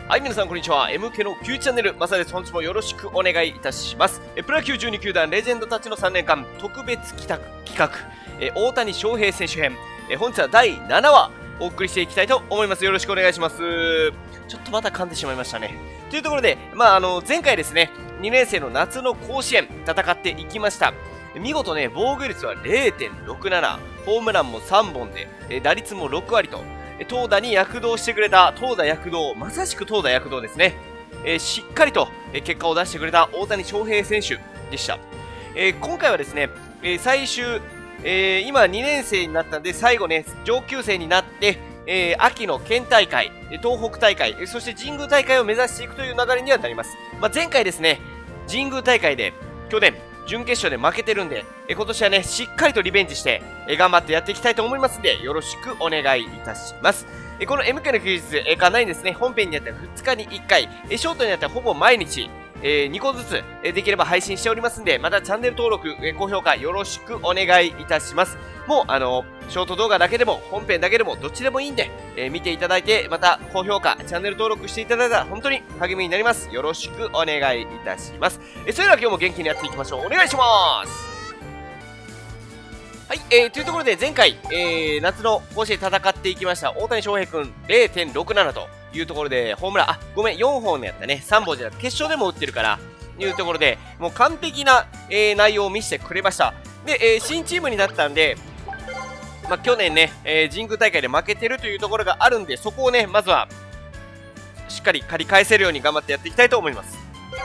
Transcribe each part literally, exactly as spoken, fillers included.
はい、皆さんこんにちは。エムケー の Q チャンネル、まさです。本日もよろしくお願いいたします。えプロ野球じゅうに球団レジェンドたちのさんねんかん特別企画、企画え大谷翔平選手編。え本日はだいななわお送りしていきたいと思います。よろしくお願いします。ちょっとまた噛んでしまいましたね。というところで、まあ、あの、前回ですね、にねん生の夏の甲子園、戦っていきました。見事ね、防御率は れいてんろくなな、ホームランもさんぼんで、え打率もろくわりと、投打に躍動してくれた、投打躍動、まさしく投打躍動ですね。えー、しっかりと、えー、結果を出してくれた大谷翔平選手でした。えー、今回はですね、えー、最終、えー、今にねん生になったんで、最後ね、上級生になって、えー、秋の県大会、東北大会、そして神宮大会を目指していくという流れにはなります。まあ、前回ですね、神宮大会で、去年、準決勝で負けてるんで、え今年はね、しっかりとリベンジして、え頑張ってやっていきたいと思いますんで、よろしくお願いいたします。えこの エムケー の休日、えかなりですね、本編にあったらふつかにいっかい、えショートにあったらほぼ毎日、えー、にこずつ、えできれば配信しておりますんで、またチャンネル登録、え高評価よろしくお願いいたします。もう、あのショート動画だけでも、本編だけでも、どっちでもいいんで、えー、見ていただいて、また高評価、チャンネル登録していただいたら、本当に励みになります。よろしくお願いいたします。えそれでは今日も元気にやっていきましょう。お願いします。はい、えー、というところで前回、えー、夏の甲子園戦っていきました大谷翔平くん れいてんろくなな というところでホームラン、あ、ごめん、よんほんやったね。さんぼんじゃなくて決勝でも打ってるから、いうところで、もう完璧な、えー、内容を見せてくれました。で、えー、新チームになったんで、まあ、去年ね、えー、神宮大会で負けてるというところがあるんで、そこをね、まずは、しっかり借り返せるように頑張ってやっていきたいと思います。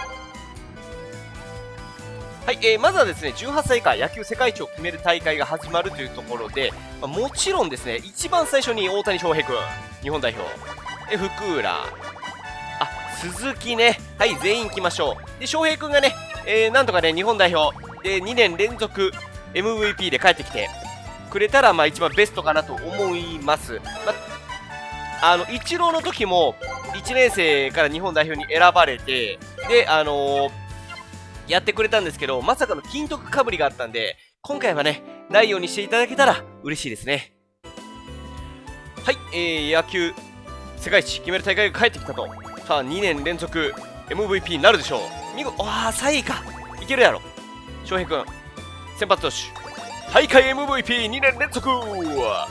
はい、えー、まずはですね、じゅうはっさい以下野球世界一を決める大会が始まるというところで、まあ、もちろんですね、一番最初に大谷翔平君、日本代表、え福浦、あ、鈴木ね、はい、全員来ましょう。で、翔平君がね、えー、なんとかね、日本代表、で、にねん連続 エムブイピー で帰ってきてくれたら、まあ、一番ベストかなと思います。まあ、あの、イチローの時も、いちねん生から日本代表に選ばれて、で、あのー、やってくれたんですけど、まさかの金徳かぶりがあったんで、今回はね、ないようにしていただけたら嬉しいですね。はい、えー、野球世界一決める大会が帰ってきたと。さあ、にねん連続 エムブイピー になるでしょう。見事、ああ、さんいか。いけるやろ。翔平くん、先発投手。大会 エムブイピーに 年連続。はい、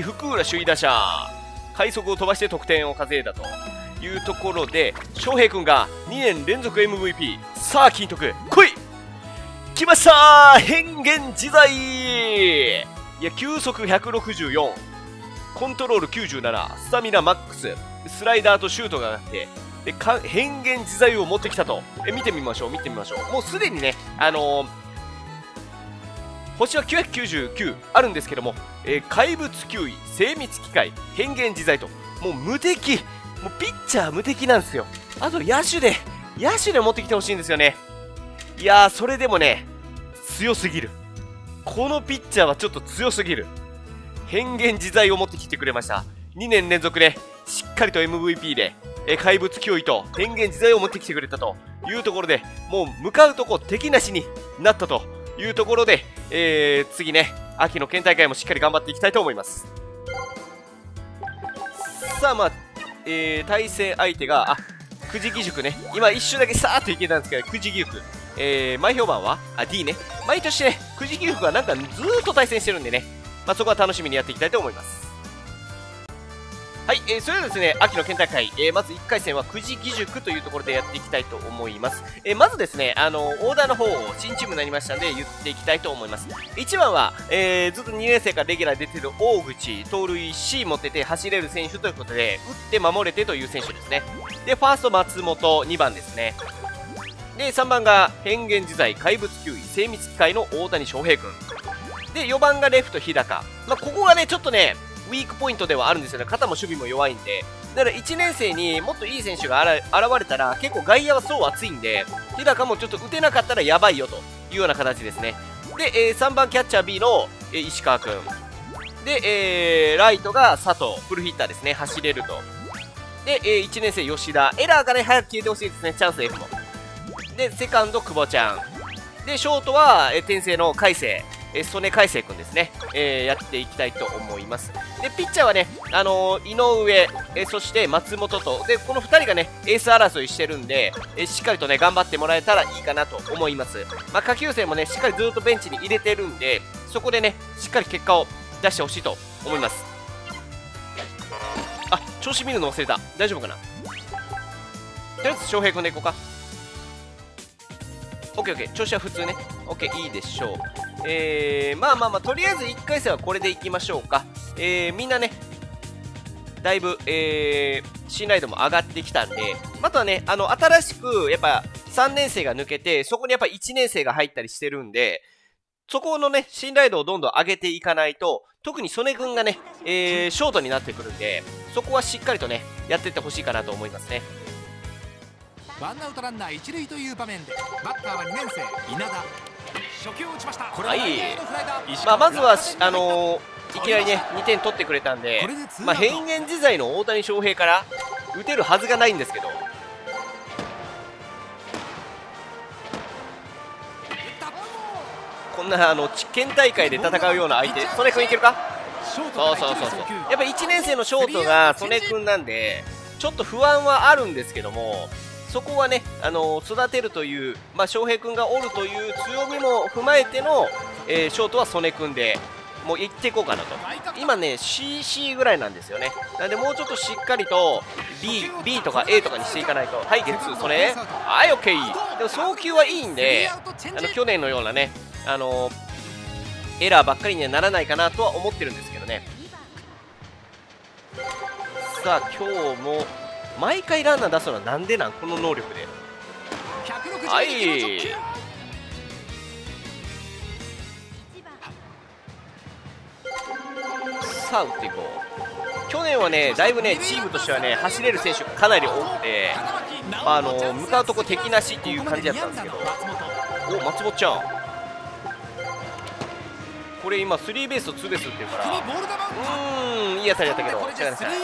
福浦首位打者。快速を飛ばして得点を稼いだというところで、翔平くんがにねん連続 エムブイピー。さあ、金徳、来い来ましたー、変幻自在。いや、球速ひゃくろくじゅうよん。コントロールきゅうじゅうなな、スタミナマックス、スライダーとシュートが上がって、でか変幻自在を持ってきたと。え見てみましょう、見てみましょう。もうすでにね、あのー、星はきゅうひゃくきゅうじゅうきゅうあるんですけども、えー、怪物きゅうい、精密機械、変幻自在と、もう無敵、もうピッチャー無敵なんですよ。あと野手で、野手で持ってきてほしいんですよね。いやー、それでもね、強すぎる。このピッチャーはちょっと強すぎる。変幻自在を持ってきてくれました。にねん連続で、しっかりと エムブイピー で、え怪物脅威と変幻自在を持ってきてくれたというところで、もう向かうとこ敵なしになったというところで、えー、次ね、秋の県大会もしっかり頑張っていきたいと思います。さあ、まあ、えー、対戦相手が、あ、久慈義塾ね。今一瞬だけさーっといけたんですけど、久慈義塾。えー、前評判はあ、D ね。毎年ね、久慈義塾はなんかずーっと対戦してるんでね。まあ、そこは楽しみにやっていきたいと思います。はい、えー、それではですね、秋の県大会、えー、まずいっかい戦は久慈義塾というところでやっていきたいと思います。えー、まずですね、あのー、オーダーの方を新チームになりましたんで言っていきたいと思います。いちばんは、えー、ずっとにねん生からレギュラー出てる大口、盗塁 C 持ってて走れる選手ということで、打って守れてという選手ですね。で、ファースト松本、にばんですね。で、さんばんが変幻自在、怪物きゅうい、精密機械の大谷翔平君。で、よばんがレフト日高。まあ、ここがね、ちょっとね、ウィークポイントではあるんですよね。肩も守備も弱いんで。だからいちねん生にもっといい選手が現れたら、結構外野はそう熱いんで、日高もちょっと打てなかったらやばいよというような形ですね。で、えー、さんばんキャッチャー B の、えー、石川君。で、えー、ライトが佐藤。フルヒッターですね。走れると。で、えー、いちねん生吉田。エラーがね、早く消えてほしいですね。チャンス F も。で、セカンド久保ちゃん。で、ショートは、えー、転生の海星。 えー、曽根海星君ですね、えー、やっていきたいと思います。でピッチャーはね、あのー、井上、えー、そして松本とでこのふたりがねエース争いしてるんで、えー、しっかりとね頑張ってもらえたらいいかなと思います。まあ、下級生もねしっかりずっとベンチに入れてるんで、そこでねしっかり結果を出してほしいと思います。あ、調子見るの忘れた。大丈夫かな。とりあえず翔平君でいこうか。オッケーオッケー、調子は普通ね。オッケー、いいでしょう。えー、まあまあまあ、とりあえずいっかい戦はこれでいきましょうか。えー、みんなね、だいぶ、えー、信頼度も上がってきたんで、あとはね、あの、新しく、やっぱ、さんねん生が抜けて、そこにやっぱいちねん生が入ったりしてるんで、そこのね、信頼度をどんどん上げていかないと、特に曽根君がね、えー、ショートになってくるんで、そこはしっかりとね、やっていってほしいかなと思いますね。 ワンアウトランナー一塁という場面でバッターはにねん生稲田。初球を打ちました。 はい、まあ、まずはあのー、いきなりねにてん取ってくれたんで、まあ、変幻自在の大谷翔平から打てるはずがないんですけど、こんなあの県大会で戦うような相手、曽根君いけるか。そうそうそうそう、やっぱいちねん生のショートが曽根君なんでちょっと不安はあるんですけども、そこはね、あのー、育てるという、まあ、翔平君がおるという強みも踏まえての、えー、ショートは曽根君でもういっていこうかなと。今ね シーシー ぐらいなんですよね。なのでもうちょっとしっかりと B, B とか A とかにしていかないと。はい、ゲッツー、それはい、オッケー。でも送球はいいんで、あの去年のようなね、あのー、エラーばっかりにはならないかなとは思ってるんですけどね。さあ今日も毎回ランナー出すのはなんでなん、この能力で。はい、さあ打っていこう。去年はねだいぶねチームとしてはね走れる選手がかなり多くて、あの向かうとこ敵なしっていう感じだったんですけど、お、松本ちゃんこれ今スリーベースとツーベース打ってるから、うーん、いい当たりだったけど違いますね。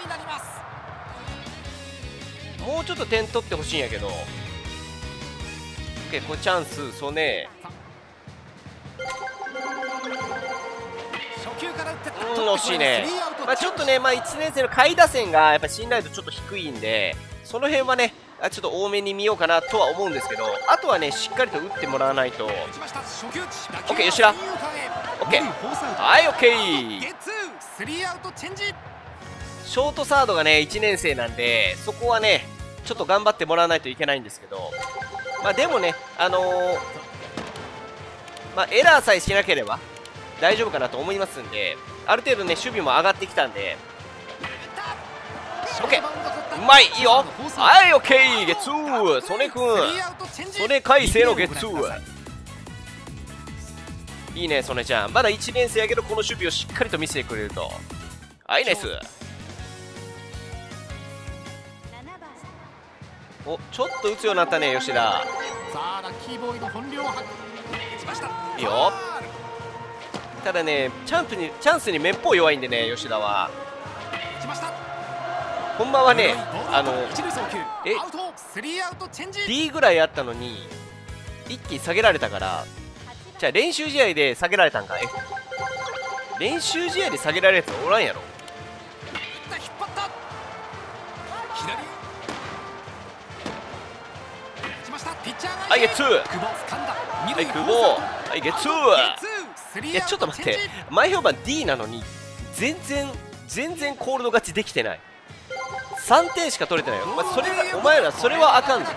もうちょっと点取ってほしいんやけど、 OK、 これチャンス、曽根、うん、惜しいね。まあ、ちょっとね、まあ、いちねん生の下位打線がやっぱ信頼度ちょっと低いんで、その辺はねちょっと多めに見ようかなとは思うんですけど、あとはねしっかりと打ってもらわないと。 OK、 吉田 OK、 はい、 OK。 ショートサードがねいちねん生なんで、そこはねちょっと頑張ってもらわないといけないんですけど、まあでもね、あのー、まあエラーさえしなければ大丈夫かなと思いますんで、ある程度ね守備も上がってきたんで、 OK、 うまい、いいよ、はい、 OK、 ゲッツー、曽根君、曽根海星のゲッツー、いいね曽根ちゃん、まだいちねん生やけどこの守備をしっかりと見せてくれると。はい、ナイス。お、ちょっと打つようになったね吉田。いいよ。ただねチャンスにチャンスにめっぽう弱いんでね吉田は。ほんまはねあのえ D ぐらいあったのに一気に下げられたから、じゃあ練習試合で下げられたんか。え練習試合で下げられるやつおらんやろ。はい、ゲッツー、はい、久保、はい、ゲッツー。いやちょっと待って、前評判 D なのに全然全然コールド勝ちできてない。さんてんしか取れてないよ。まあ、それがお前らそれはあかんぞ。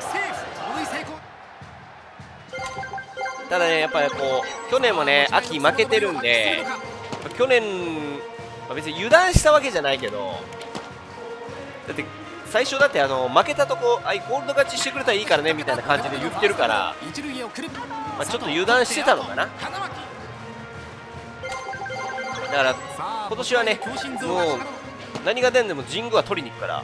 ただねやっぱりこう去年もね秋負けてるんで、去年、まあ、別に油断したわけじゃないけど、だって最初だってあの負けたとこ、あいゴールド勝ちしてくれたらいいからねみたいな感じで言ってるから、まあ、ちょっと油断してたのかな。だから今年はねもう何が出んでも神宮は取りに行くから。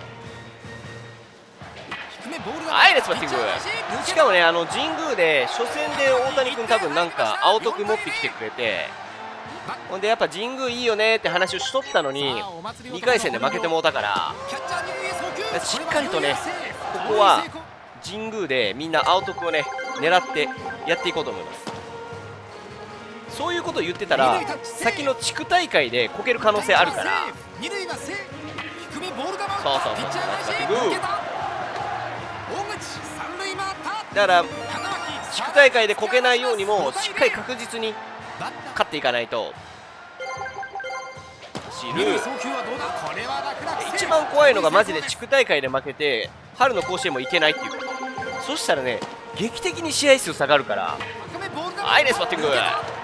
はい、レッツバッティング。しかもねあの神宮で初戦で大谷君多分なんか青徳持ってきてくれて、ほんでやっぱ神宮いいよねって話をしとったのににかい戦で負けてもうたから、しっかりとねここは神宮でみんな青徳をね狙ってやっていこうと思います。 そういうことを言ってたら先の地区大会でこける可能性あるから。 二塁はセーフ。低めボール球。 そうそうそうピッチャー返しナイスバッティング。 抜けた。大口三塁回った。 だから花巻地区大会でこけないようにもしっかり確実にバッター勝っていかないと。走る。 二塁送球はどうだ。これは楽々セーフ。 一番怖いのがマジで地区大会で負けて春の甲子園も行けないっていうこと。そしたらね劇的に試合数下がるから。はい、ナイスバッティング。だ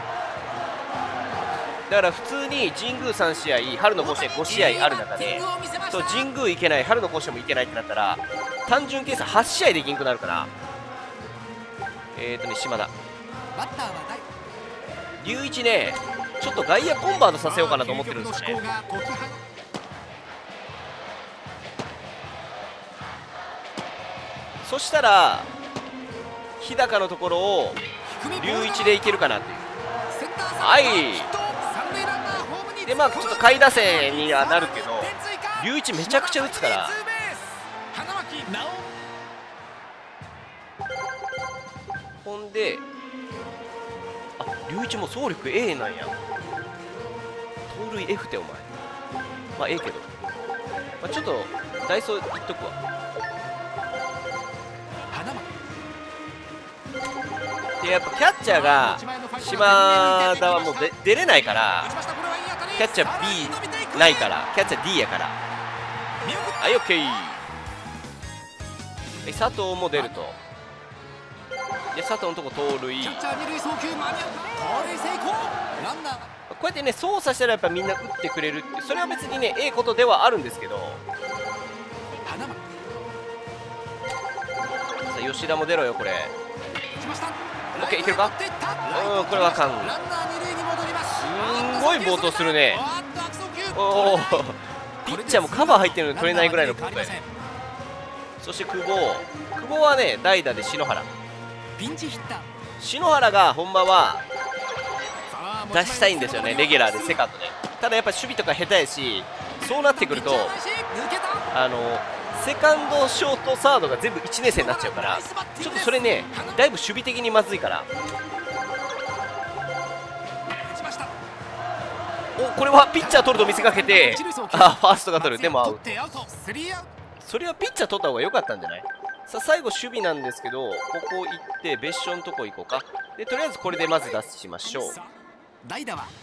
から普通に神宮さん試合春の甲子園ご試合ある中でそう神宮行けない春の甲子園も行けないってなったら単純計算はち試合できんくなるから。えーとね島田バッターは龍一ねちょっと外野コンバートさせようかなと思ってるんですよね。そしたら日高のところを龍一でいけるかなっていう。はいでまあちょっと下位打線にはなるけど龍一めちゃくちゃ打つから。ほんであ龍一も走力 A なんや。盗塁 F ってお前まあ A けど、まあ、ちょっとダイソーいっとくわ。でやっぱキャッチャーが島田はもうで出れないからキャッチャー B ないからキャッチャー D やから。はい OK。 佐藤も出ると。いや佐藤のとこ盗塁。こうやってね操作したらやっぱみんな打ってくれるってそれは別にねええことではあるんですけど。さあ吉田も出ろよこれ。オッケーいけるか。うんこれはあかん。すんごい暴投するね。おおピッチャーもカバー入ってるのに取れないぐらいの暴投や。そして久保久保はね代打で篠原。篠原がほんまは出したいんですよねレギュラーでセカンドで。ただやっぱ守備とか下手やしそうなってくるとあのセカンドショートサードが全部いちねん生になっちゃうからちょっとそれねだいぶ守備的にまずいから。おこれはピッチャー取ると見せかけてあファーストが取る。でもアウト。それはピッチャー取った方が良かったんじゃない。さあ最後守備なんですけどここ行って別所のとこ行こうか。でとりあえずこれでまず出しましょう。 代打はさ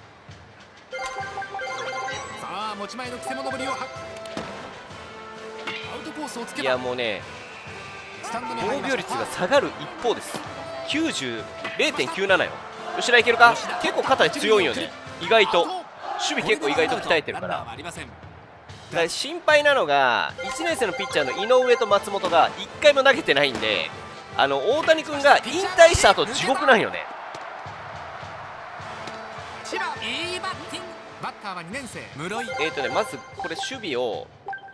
あ持ち前のくせ者ぶりを発いやもうね防御率が下がる一方です。 きゅうじゅう れいてんきゅうなな よ。吉田いけるか。結構肩強いよね意外と。守備結構意外と鍛えてるから。だから心配なのがいちねん生のピッチャーの井上と松本がいっかいも投げてないんであの大谷君が引退した後地獄なんよね。えっとねまずこれ守備を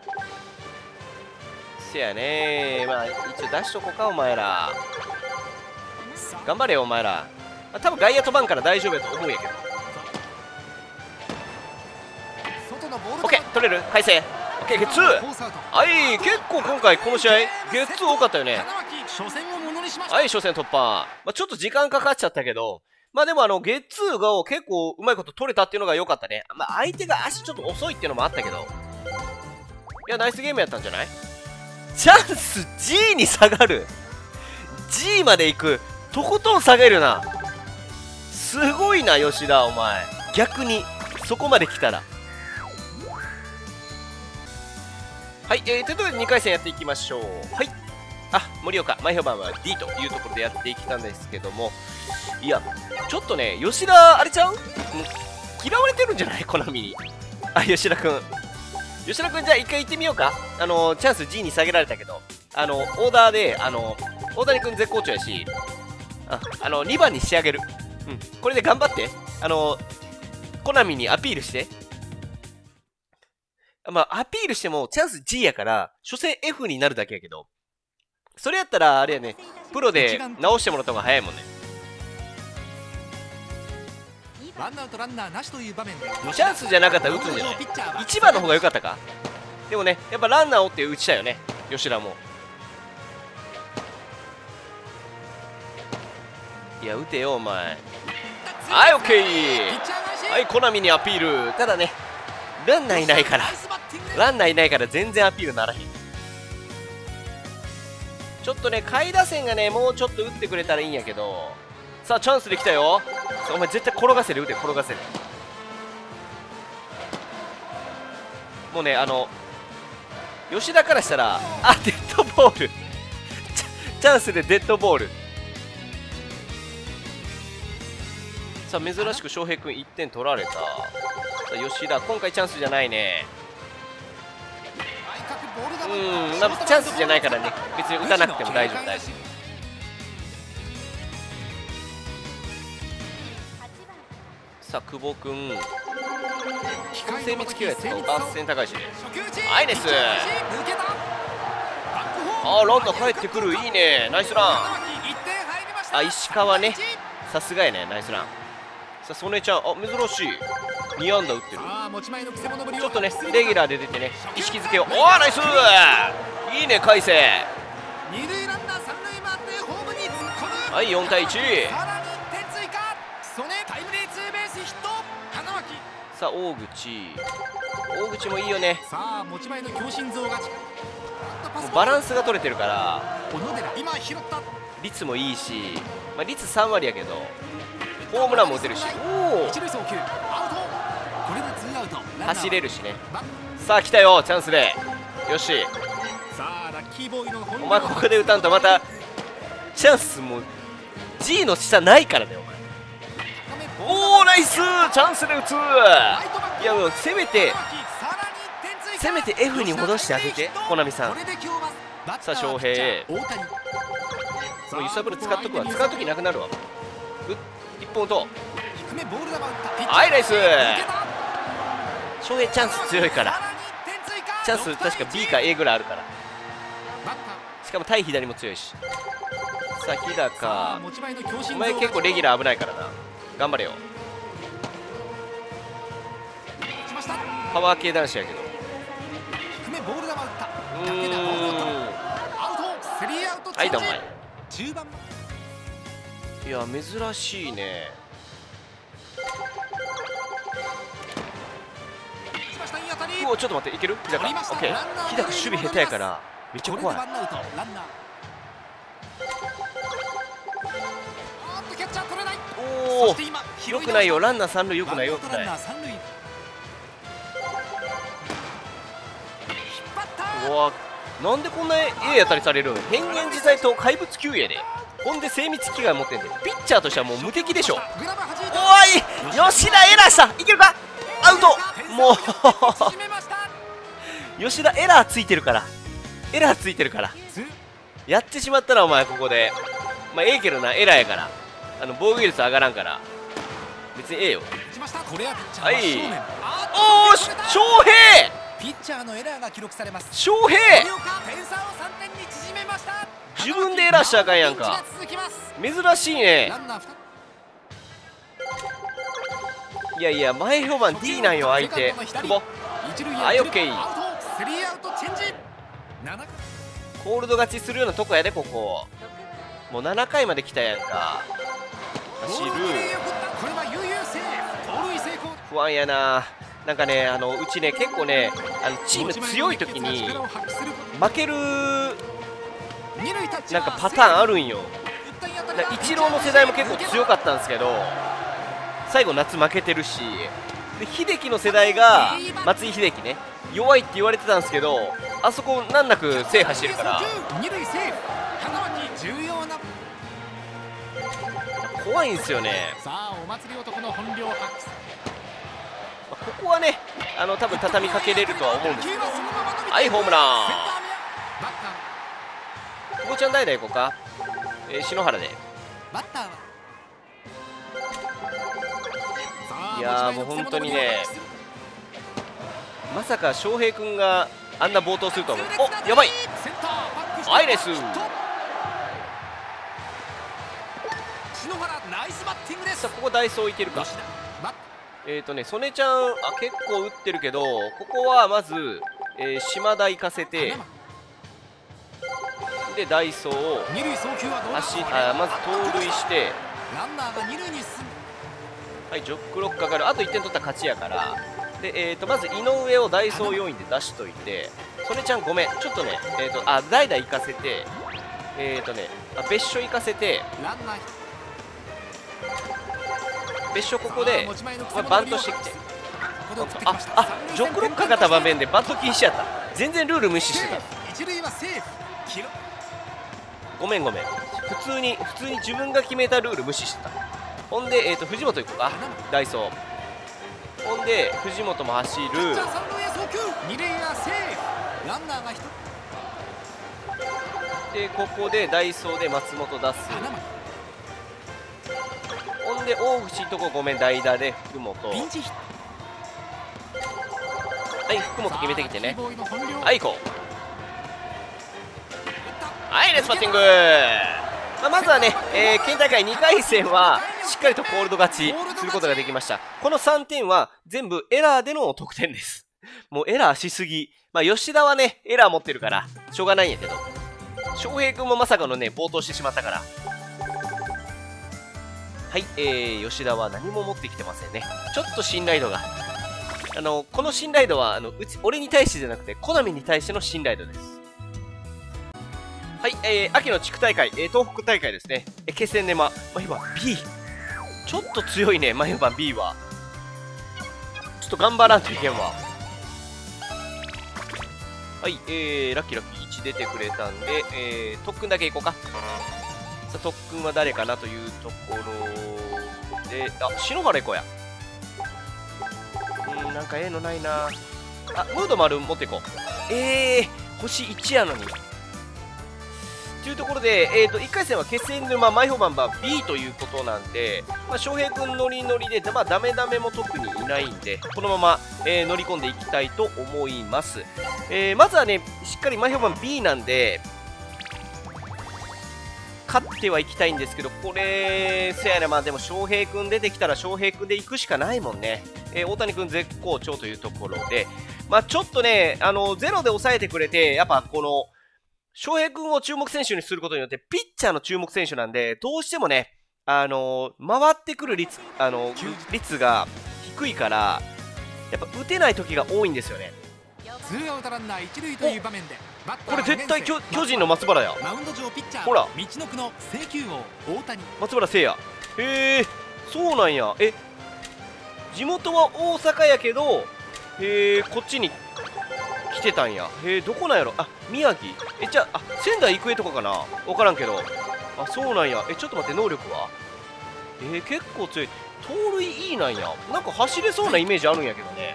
せやねまあ一応出しとこうかお前ら。頑張れよお前ら。まあ、多分外野飛ばんから大丈夫やと思うんやけど。オッケー取れる海星。オッケーゲッツー。はい結構今回この試合ゲッツー多かったよね。はい初戦突破。まあ、ちょっと時間かかっちゃったけどまあでもあのゲッツーが結構うまいこと取れたっていうのが良かったね。まあ相手が足ちょっと遅いっていうのもあったけどいやナイスゲームやったんじゃない。チャンス G に下がる G まで行くとことん下げるな。すごいな吉田お前逆にそこまで来たら。はい、えー、ということでにかい戦やっていきましょう。はいあ盛岡前評判は D というところでやっていきたんですけどもいやちょっとね吉田あれちゃう嫌われてるんじゃないコナミに。あ吉田くん吉田くんじゃあ一回行ってみようか。あのー、チャンス G に下げられたけどあのオーダーであの大谷くん絶好調やしああのにばんに仕上げる。うんこれで頑張ってあのコナミにアピールして。まあアピールしてもチャンス G やから所詮 F になるだけやけどそれやったらあれやねプロで直してもらった方が早いもんね。 ワンアウトランナーなしという場面でチャンスじゃなかったら打つんじゃない。いちばんの方が良かったか。でもねやっぱランナーをって打ちたよね吉田も。いや打てよお前。 はい、オッケー。はい、コナミにアピール。ただね、ランナーいないからランナーいないから全然アピールならへん。ちょっとね、下位打線がね、もうちょっと打ってくれたらいいんやけど。さあ、チャンスできたよ。お前絶対転がせる、腕転がせる。もうね、あの吉田からしたら、あ、デッドボールチャンスでデッドボール。さあ、珍しく翔平君いってん取られた。さあ、吉田、今回チャンスじゃないね。うん、まあ、チャンスじゃないからね、別に打たなくても大丈夫、大丈夫。さあ、久保君、精密機械とかバース戦高いしね。アイネス、あー、ランナー帰ってくる、いいね、ナイスラン。あ、石川ね、さすがやね、ナイスラン。さあ、曽根ちゃん、あ、珍しい、に安打打ってる。ちょっとね、レギュラーで出てね、意識づけを。おー、ナイス、いいね、海星。はい、よんたいいち。さあ、大口、大口もいいよね。もうバランスが取れてるから率もいいし、まあ、率さん割やけどホームランも打てるし、おお、走れるしね。さあ、来たよ、チャンスで。よし、お前ここで打たんとまたチャンスも G の下ないからね、お前。おお、ナイス、チャンスで打つ。いや、もうせめてせめて F に戻してあげて、コナミさん。さあ、翔平、もう揺さぶる使っとくわ。使うときなくなるわ。いっぽんと、はい、ナイス。翔平チャンス強いから、チャンス確か B か A ぐらいあるから、しかも対左も強いし。さあ、日高、お前結構レギュラー危ないからな、頑張れよ。パワー系男子やけど、うーん、はい、どんまい。いや、珍しいね。うお、ちょっと待って、いける？日高、オッケー。日高守備下手やからめっちゃ怖い。おお、よくないよ、ランナー三塁よくない、よくない。うわ、なんでこんな A 当たりされるん？変幻自在と怪物級やで。ほんで精密機械持ってんで、ピッチャーとしてはもう無敵でしょ。おい、吉田エラーした、いけるか？アウト。もう吉田エラーついてるから、エラーついてるからやってしまったら、お前ここで。まあええけどな、エラーやから、あの防御率上がらんから別にええよ。はい、おーし、翔平、 ピッチャーのエラーが記録されます。 翔平、自分でエラーしたらあかんやんか。珍しいね。いやいや、前評判 D なんよ、相手。久保、はい、オッケー。コールド勝ちするようなとこやで、ここ。もうななかいまで来たやんか。走る、不安やな。なんかね、あのうちね、結構ね、あのチーム強い時に負けるなんかパターンあるんよ。イチローの世代も結構強かったんですけど、最後夏負けてるし、で秀樹の世代が松井秀喜ね、弱いって言われてたんですけど、あそこ難なく制覇してるから怖いんですよね。ここはね、あの多分畳みかけれるとは思うんですけど。はい、ホームラン。久保ちゃん代打行こうか。えー、篠原で。いやー、もう本当にね、まさか翔平君があんな暴投するとは思う。お、やばい、アイレス。さあ、ここダイソーいけるか。えっとね、曽根ちゃん、あ、結構打ってるけど、ここはまず、えー、島田行かせて、でダイソーを足、あ、まず盗塁して、 はい、ジョックロックかかる。あといってん取ったら勝ちやから。で、えーと、まず井上をダイソー要員で出しといて、それちゃんごめん。ちょっとね、えーと、あ、代打行かせて、えーとね、あ、別所行かせて、別所ここで、まあ、バントしてきて。あ、あ、ジョックロックかかった場面でバント禁止やった。全然ルール無視してた。ごめんごめん。普通に、普通に自分が決めたルール無視してた。ほんで、えーと、藤本行こうか。ダイソー。ほんで、藤本も走る。で、ここでダイソーで松本出す。ほんで、大口とこごめん、代打で福本。はい、福本決めてきてね。はい、行こう。はい、レスパッティング。まあ、まずはね、えー、県大会にかい戦はしっかりとコールド勝ちすることができました。このさんてんは全部エラーでの得点です。もうエラーしすぎ。まあ、吉田はね、エラー持ってるから、しょうがないんやけど。翔平君もまさかのね、暴投してしまったから。はい、えー、吉田は何も持ってきてませんね。ちょっと信頼度が。あの、この信頼度は、あの、うち、俺に対してじゃなくて、コナミに対しての信頼度です。はい、えー、秋の地区大会、えー、東北大会ですね。えー、決戦でま、マヒバ B。ちょっと強いね、マヒバ B は。ちょっと頑張らんといけんわ。はい、えー、ラッキーラッキーいち出てくれたんで、えー、特訓だけいこうか。さあ、特訓は誰かなというところで、あ、篠原行こうや。うーん、なんかええのないな。あ、ムード丸持っていこう。えー、星いちやのに。というところで、えーと、いっかい戦は決戦沼マイホバンバ B ということなんで、まあ、翔平君ノリノリで、まあ、ダメダメも特にいないんで、このまま、えー、乗り込んでいきたいと思います。えー、まずはね、しっかりマイホバン B なんで、勝ってはいきたいんですけど、これ、せやね、まあでも翔平君出てきたら翔平君で行くしかないもんね。えー、大谷君絶好調というところで、まあちょっとね、あの、ゼロで抑えてくれて、やっぱこの、翔平君を注目選手にすることによって、ピッチャーの注目選手なんで、どうしてもね、あのー、回ってくる率、あのー、率が低いから、やっぱ打てない時が多いんですよね。これ絶対巨人の松原や。ほら、松原聖也。へえ、そうなんや。え、地元は大阪やけど、へえ、こっちに来てたんや。へえ、どこなんやろ。あ、宮城。え、じゃあ、あ、仙台育英とかかな。分からんけど。あ、そうなんや。え、ちょっと待って、能力はえー、結構強い。盗塁いいなんや。なんか走れそうなイメージあるんやけどね。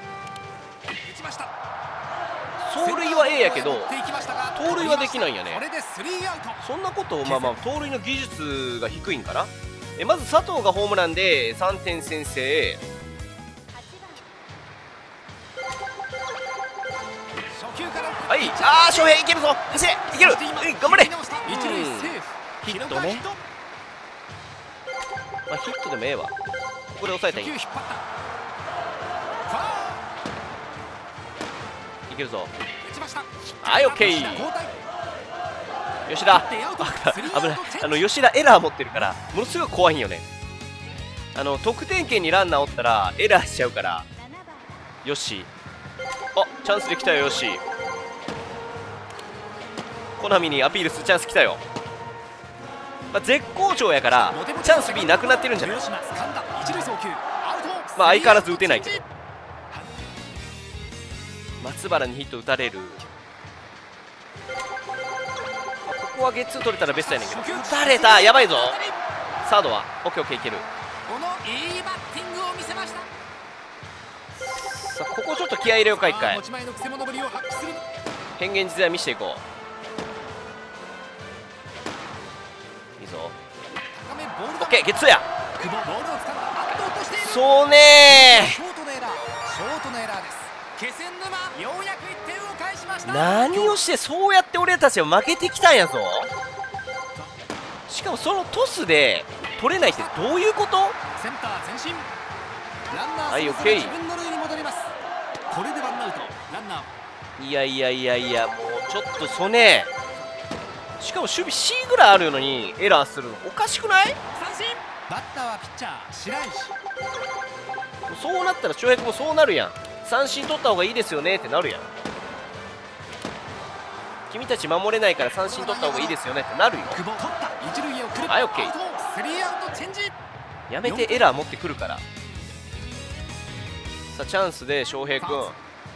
走塁は A やけど、盗塁はできないんやね。そんなことを、まあまあ、盗塁の技術が低いんかな。え、まず佐藤がホームランでさんてん先制。はい、あー、翔平いけるぞ、走れ、いける、うん、頑張れ、うん、ヒットね、まあ、ヒットでもええわ、ここで抑えたらいい、いけるぞ、はい、オッケー、吉田、危ない、あの吉田エラー持ってるから、ものすごい怖いんよね、あの得点圏にランナーおったらエラーしちゃうから、よし、あ、チャンスできたよ、よし。コナミにアピールするチャンス来たよ、まあ、絶好調やからチャンス B なくなってるんじゃない。まあ相変わらず打てないけど、松原にヒット打たれる、ここはゲッツー取れたらベストやねんけど、打たれた、やばいぞ、サードはオッケーオッケーいける。さあここちょっと気合い入れようか、一回変幻自在見していこう。オッケー、ゲッツーや。そうねー、何をしてそうやって俺たちは負けてきたんやぞ。しかもそのトスで取れないってどういうこと。はい、オッケー。いやいやいやいや、もうちょっとそね、しかも守備 C ぐらいあるのにエラーするのおかしくない？ バッターはピッチャー白石。 そうなったら翔平君もそうなるやん。三振取った方がいいですよねってなるやん。君たち守れないから三振取った方がいいですよねってなるよ。 久保取った一塁へ送る。 はい、オッケー。 スリーアウトチェンジ。 やめてエラー持ってくるから。さあチャンスで翔平君、さ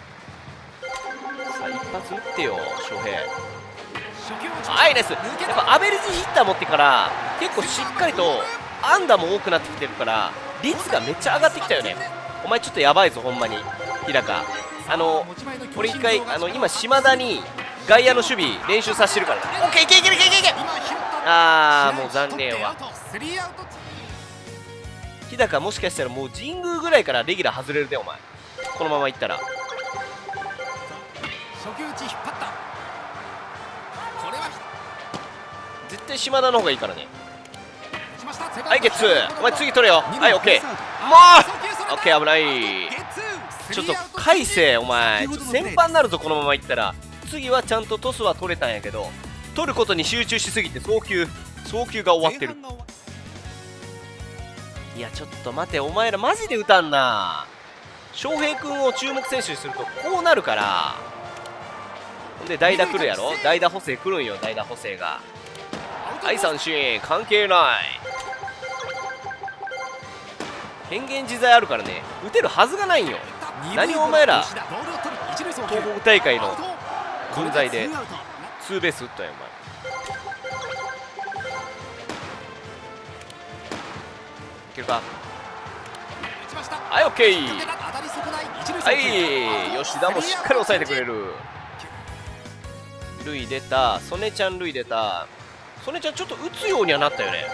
あ一発打ってよ翔平。はい、ナイス。やっぱアベレージヒッター持ってから結構しっかりと安打も多くなってきてるから率がめっちゃ上がってきたよね。お前ちょっとやばいぞほんまに日高。あのこれ一回あの今島田に外野の守備練習させてるから。オッケー、いけいけいけいけいけ。あーもう残念は。日高もしかしたらもう神宮ぐらいからレギュラー外れるでお前、このままいったら。 初球打ち引っ張った。これは絶対島田の方がいいからね。 ははい、ゲッツー。お前次取れよ。はい、オッケー。もうオッケー、危ない。ちょっと海星お前ちょっと先輩になるぞこのままいったら。次はちゃんとトスは取れたんやけど、取ることに集中しすぎて送球送球が終わってる。いやちょっと待て、お前らマジで打たんな。翔平君を注目選手にするとこうなるから。ほんで代打来るやろ。代打補正来るんよ、代打補正が。はい、三振関係ない。変幻自在あるからね、打てるはずがないんよ。何お前ら東北大会の分際でツーベース打ったよお前。いけるか。はい、オッケー。はい、吉田もしっかり抑えてくれる。塁出た、曽根ちゃん塁出た。曽根ちゃんちょっと打つようにはなったよね。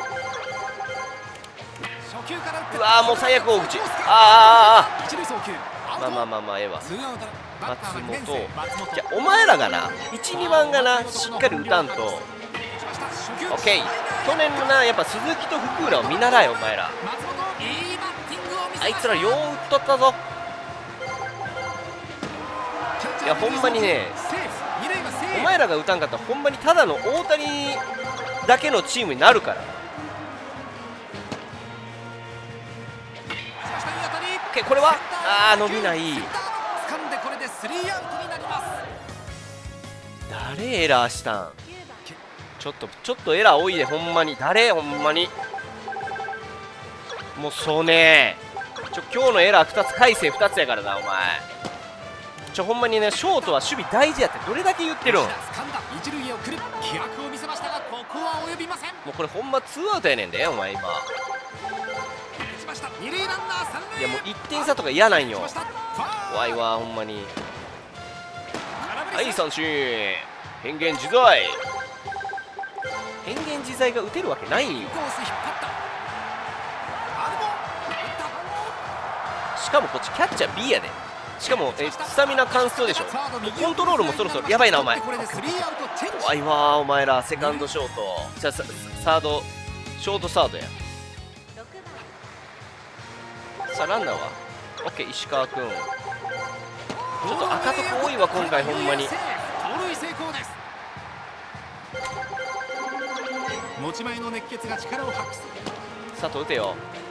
うわーもう最悪大口。あーあーあー、まあまあまあまあええわ。松本、じゃあお前らがないち、にばんがなしっかり打たんと。オッケー。去年のなやっぱ鈴木と福浦を見習えお前ら。あいつらよう打っとったぞ。いやほんまにね、お前らが打たんかったらほんまにただの大谷だけのチームになるから。これはあー伸びない。誰エラーしたん。ちょっとちょっとエラー多いでほんまに。誰ほんまにもうそうねー。ちょ今日のエラーふたつ海星ふたつやからなお前。ちょほんまにね、ショートは守備大事やってどれだけ言ってるん。もうこれほんまツーアウトやねんでお前今。いやもういってん差とか嫌なんよ。怖いわほんまに。はい三振変幻自在。変幻自在が打てるわけないんよ。しかもこっちキャッチャー B やで。しかもえスタミナ完走でしょ。コントロールもそろそろやばいなお前。怖いわーお前ら。セカンドショートじゃあサードショートサードや。さあランナーはオッケー石川君。ちょっと赤とこ多いわ今回ほんまに。 持ち前の熱血が力を発揮する。 佐藤打てよ。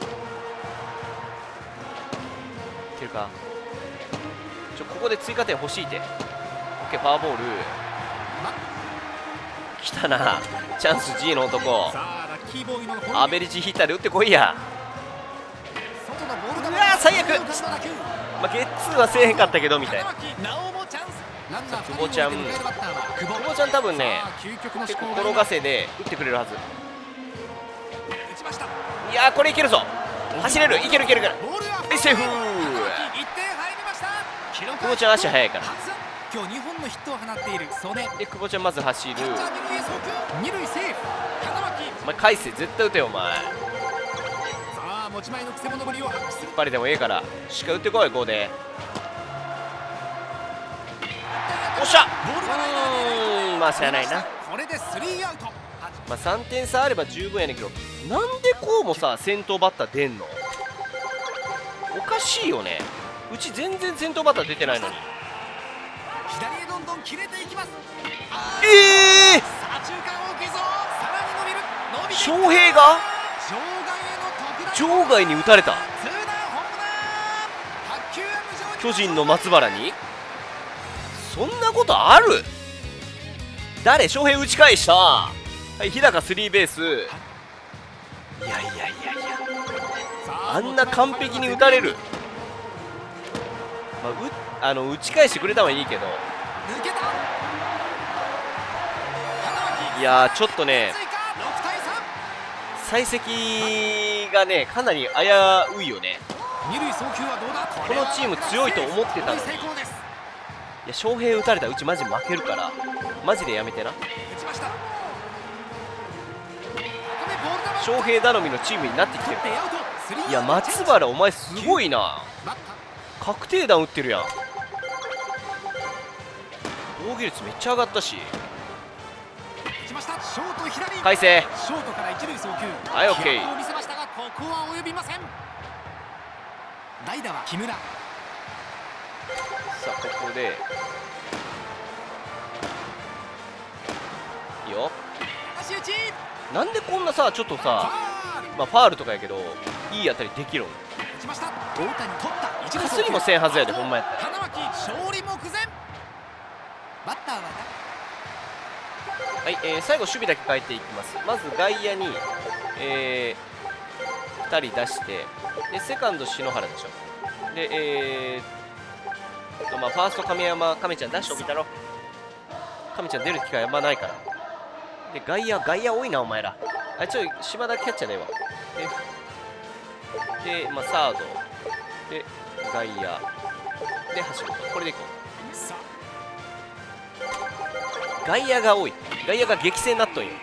いけるか。ちょここで追加点欲しいって。オッケーファーボールきたな。チャンス G の男。アベレージヒッターで打ってこいや。うわー最悪。まあ、ゲッツーはせえへんかったけどみたいな。久保ちゃん久保ちゃん多分ね結構転がせで打ってくれるはず。いやーこれいけるぞ。走れる。いけるいけるいける。セーフ。久保ちゃん足速いから。 今日にほんのヒットを放っている曽根で久保ちゃんまず走る。 二塁セーフ。 お前海星絶対打てよお前。 持ち前の癖物ぶりを発揮する。 引っ張りでもええからしっかり打ってこい。こうでおっしゃ。うーんまあしゃあないな。 これでスリーアウト。 まあさんてん差あれば十分やねんけど、なんでこうもさ先頭バッター出んの。おかしいよね。うち全然先頭バッター出てないのに。 左へどんどん切れていきます。 ええー、 左中間大きいぞ。さらに伸びる。伸びて翔平が場外への場外に打たれた。 ツーランホームラン。白球は無情に巨人の松原にそんなことある？誰？翔平打ち返した。はい、日高スリーベース。いやいやいやいや、あんな完璧に打たれる。まあ、うあの打ち返してくれたはいいけど、 抜けた。 いやーちょっとね追加ろくたいさん。 幸先がねかなり危ういよね。 二塁送球はどうだ。 このチーム強いと思ってたのに。 成功です。 いや翔平打たれたらうちマジ負けるからマジでやめてな。 打ちました。 翔平頼みのチームになってきてる。 取ってアウト。スリーアウトいや松原お前すごいな。 バッタ確定弾打ってるやん。防御率めっちゃ上がったし。 ー打ちました。ショート左。 海星。 ショートから一塁送球。 はいオッケー。 飛躍を見せましたがここは及びません。代打は木村。 さあここでいいよ。 足打ち。 なんでこんなさちょっとフさ、 ァール。 まあファールとかやけどいい当たりできるの。 打ちました。大谷取った。一塁か送球すりもせんはずやでほんまやったら。 花巻勝利目前。バッターははい、えー、最後守備だけ変えていきます。まず外野に、えー、ふたり出してでセカンド篠原でしょ。でえー、とまあファースト亀山亀ちゃん出しておいたろ。亀ちゃん出る機会あんまないから。で外野外野多いなお前ら。あちょい島田キャッチャーだよ。でで、まあ、サードで外野で走る。これでいこう。外野が多い。外野が激戦になっとんよ。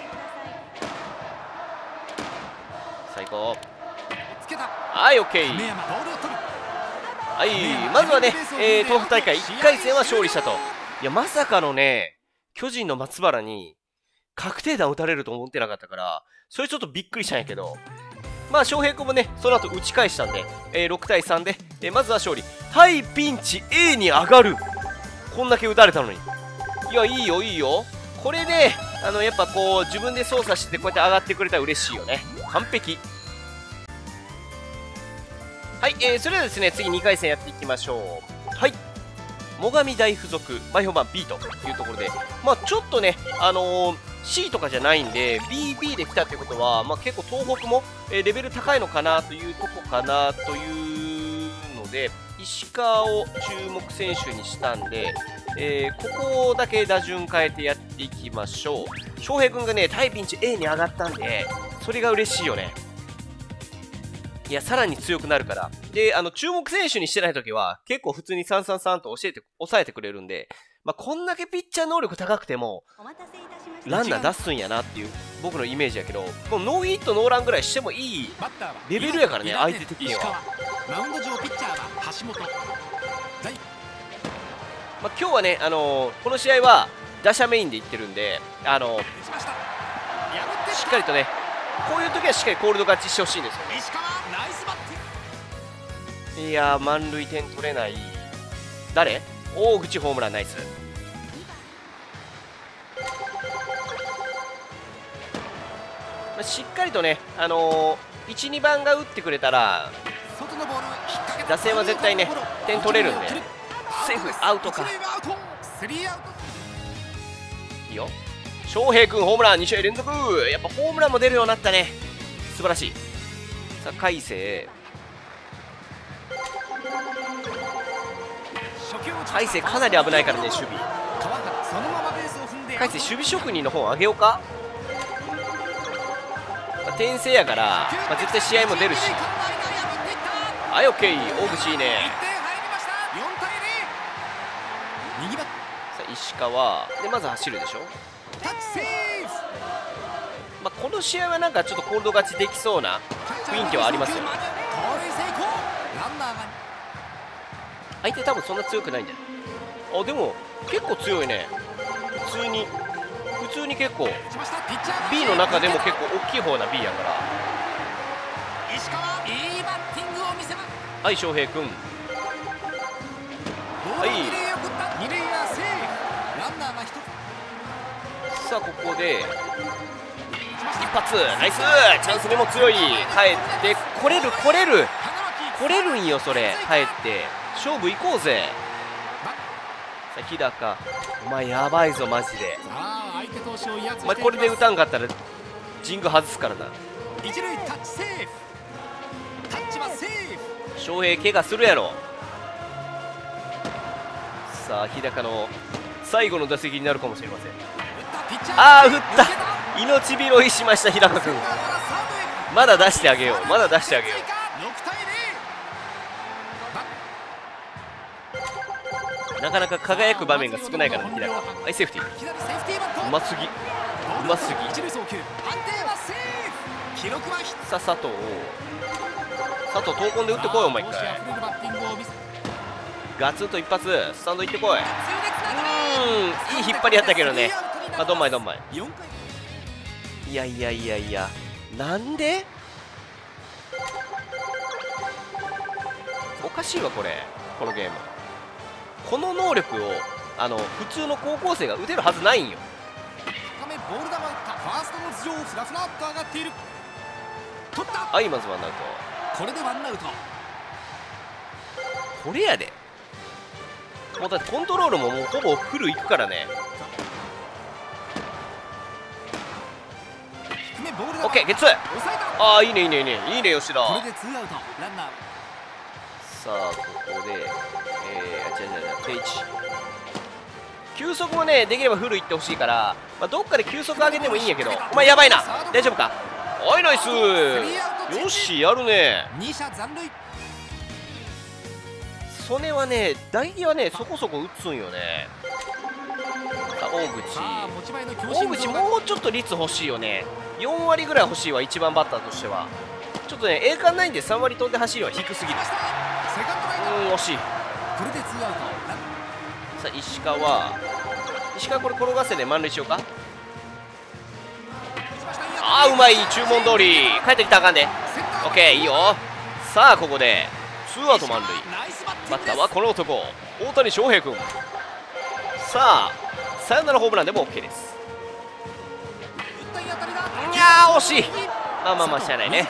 最高。 つけた。 はいオッケー。 亀山ボールを取る。 はいまずはね、えー、東北大会いっかい戦は勝利したと。いやまさかのね巨人の松原に確定弾打たれると思ってなかったからそれちょっとびっくりしたんやけど、まあ翔平君もねその後打ち返したんで、えー、ろくたいさんで、えー、まずは勝利。対ピンチ A に上がる。こんだけ打たれたのに。いやいいよいいよ。これであのやっぱこう自分で操作してこうやって上がってくれたら嬉しいよね。完璧。はい、えー、それではですね次にかい戦やっていきましょう。はい最上大附属前評判 B というところで、まあちょっとねあのー、C とかじゃないんで ビービー で来たってことは、まあ、結構東北も、えー、レベル高いのかなというとこかなというので石川を注目選手にしたんで、えー、ここだけ打順変えてやっていきましょう。翔平君がね対ピンチ A に上がったんでそれが嬉しいよね。いやさらに強くなるから。であの注目選手にしてないときは結構普通にさんさんさんと教えて抑えてくれるんで、まあ、こんだけピッチャー能力高くてもランナー出すんやなっていう僕のイメージやけど、もうノーヒットノーランぐらいしてもいいレベルやからね相手的には。 マウンド上ピッチャーは橋本。 まあ、今日はね、あのー、この試合は打者メインでいってるんで、あのー、しっかりとねこういう時はしっかりコールド勝ちしてほしいんですよね。いやー満塁点取れない。誰？大口ホームランナイス。まあ、しっかりとね、あのー、いち、にばんが打ってくれたら打線は絶対ね点取れるんで。セーフアウトか。いいよ翔平君ホームランに試合連続。やっぱホームランも出るようになったね。素晴らしい。さあ海星海星かなり危ないからね守備。海星守備職人の方あげようか。まあ、転生やから、まあ、絶対試合も出るし。はい OK 大口いいね。さあ石川でまず走るでしょ。まあ、この試合はなんかちょっとコールド勝ちできそうな雰囲気はありますよ。相手多分そんな強くないんじゃない。あでも結構強いね。普通に普通に結構 B の中でも結構大きい方な B やから。はい翔平君はい。さあここで一発ナイスチャンスにも強い。帰って来れる来れる来れるんよそれ。帰って勝負行こうぜ。さあ日高お前やばいぞマジで。お前これで打たんかったら神宮外すからな。 一塁タッチセーフ。タッチはセーフ。 翔平怪我するやろ。さあ日高の最後の打席になるかもしれません。ああ打った。命拾いしました日高君。まだ出してあげようまだ出してあげよう。なかなか輝く場面が少ないからね日高。はいセーフティーうますぎうますぎ。さあ佐藤佐藤闘魂で打ってこいお前一回。ガツンと一発スタンド行ってこい。うーんいい引っ張りやったけどね。あどんまいどんまい。いやいやいやいやなんでおかしいわこれこのゲーム。この能力をあの普通の高校生が打てるはずないんよ。 ボール球打ったファーストの頭上ふらふらっと上がっている。取った。 はいまずワンアウト。 これでワンアウト。 これやでもうだってコントロールももうほぼフルいくからね。オッケーゲッツー。ああいいねいいねいいねいいね吉田。 これでツーアウトランナー。 さあここでえー、あ違う違う違う定位置球速もねできればフルいってほしいから、まあ、どっかで球速上げてもいいんやけど。お前やばいな大丈夫か。おいナイスよしやるね。 に者残塁。 曽根はね代理はねそこそこ打つんよね。あ大口大口もうちょっと率欲しいよね。よん割ぐらい欲しいわ一番バッターとしては。ちょっとね栄冠ないんでさん割飛んで走るは低すぎる。うん惜しい。 これでツーアウト。 さあ石川石川これ転がせで満塁しようか。ああうまい注文通り帰ってきたらあかんで。オッケーいいよ。さあここでツーアウト満塁。バッターはこの男大谷翔平君。さあサヨナラホームランでも OK です。いやー惜しい。まあまあまあしゃあないね。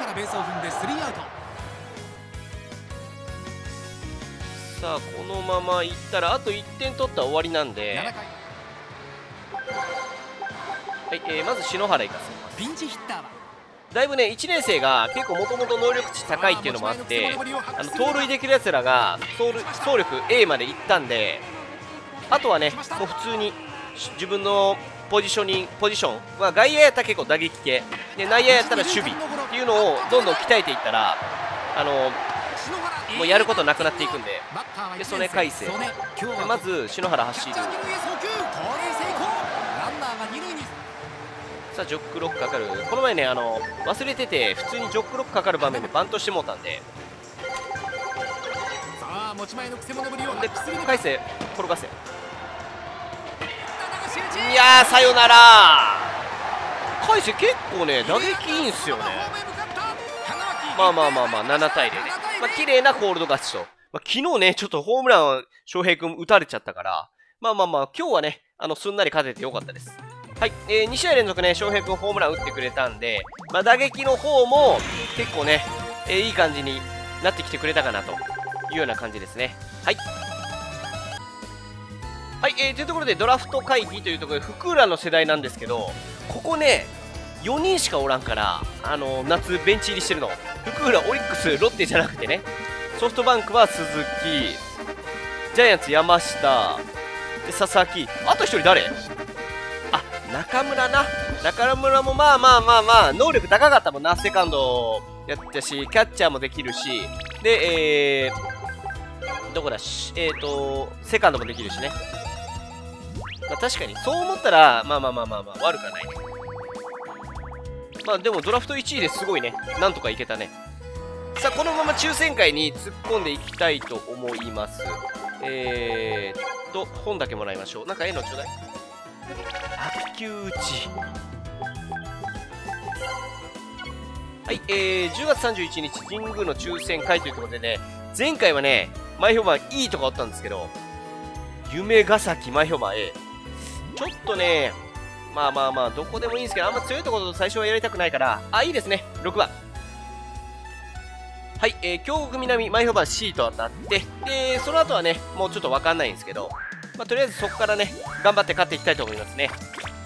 さあこのままいったらあといってん取ったら終わりなんで、はい、えー、まず篠原行かせます。 ピンチヒッターはだいぶねいちねん生が結構もともと能力値高いっていうのもあってあの盗塁できるやつらが走走力 A までいったんで、あとはねもう普通に自分のポジショニンポジションは外野やったら結構打撃系で内野やったら守備っていうのをどんどん鍛えていったらあのもうやることなくなっていくんで、で曽根海星でまず篠原走る。さあジョックロックかかる。この前ねあの忘れてて普通にジョックロックかかる場面でバントしてもうたんで、で海星転がせ。いやーさよなら。海星結構ね打撃いいんすよね。まあまあまあまあななたいゼロで、まあ綺麗なコールド勝ちと、まあ、昨日ねちょっとホームラン翔平君打たれちゃったから、まあまあまあ今日はねあのすんなり勝ててよかったです。はい、えー、に試合連続ね翔平君ホームラン打ってくれたんで、まあ、打撃の方も結構ね、えー、いい感じになってきてくれたかなというような感じですね。はいはい、えー、というところでドラフト会議というところで福浦の世代なんですけど、ここねよにんしかおらんから、あのー、夏ベンチ入りしてるの福浦、オリックス、ロッテじゃなくてね、ソフトバンクは鈴木、ジャイアンツ山下で佐々木、あとひとり誰？あ、中村な。中村もまあまあまあまあ能力高かったもんな。セカンドやったしキャッチャーもできるしで、えー、どこだしえーとセカンドもできるしね。まあ確かにそう思ったらまあまあまあまあまあ悪くはないね。まあでもドラフトいちいですごいね。なんとかいけたね。さあこのまま抽選会に突っ込んでいきたいと思います。えーっと本だけもらいましょう。なんか絵のちょうだい。悪球打ち。はい、えー、じゅうがつさんじゅういちにち神宮の抽選会ということでね、前回はね前評判いいとこあったんですけど、夢ヶ崎前評判 A、 ちょっとねまあまあまあどこでもいいんですけど、あんま強いところ最初はやりたくないから、あ、いいですね。ろくばん。はい、えー、京極南前評判 C と当たって、でその後はねもうちょっと分かんないんですけど、まあ、とりあえずそこからね頑張って勝っていきたいと思いますね。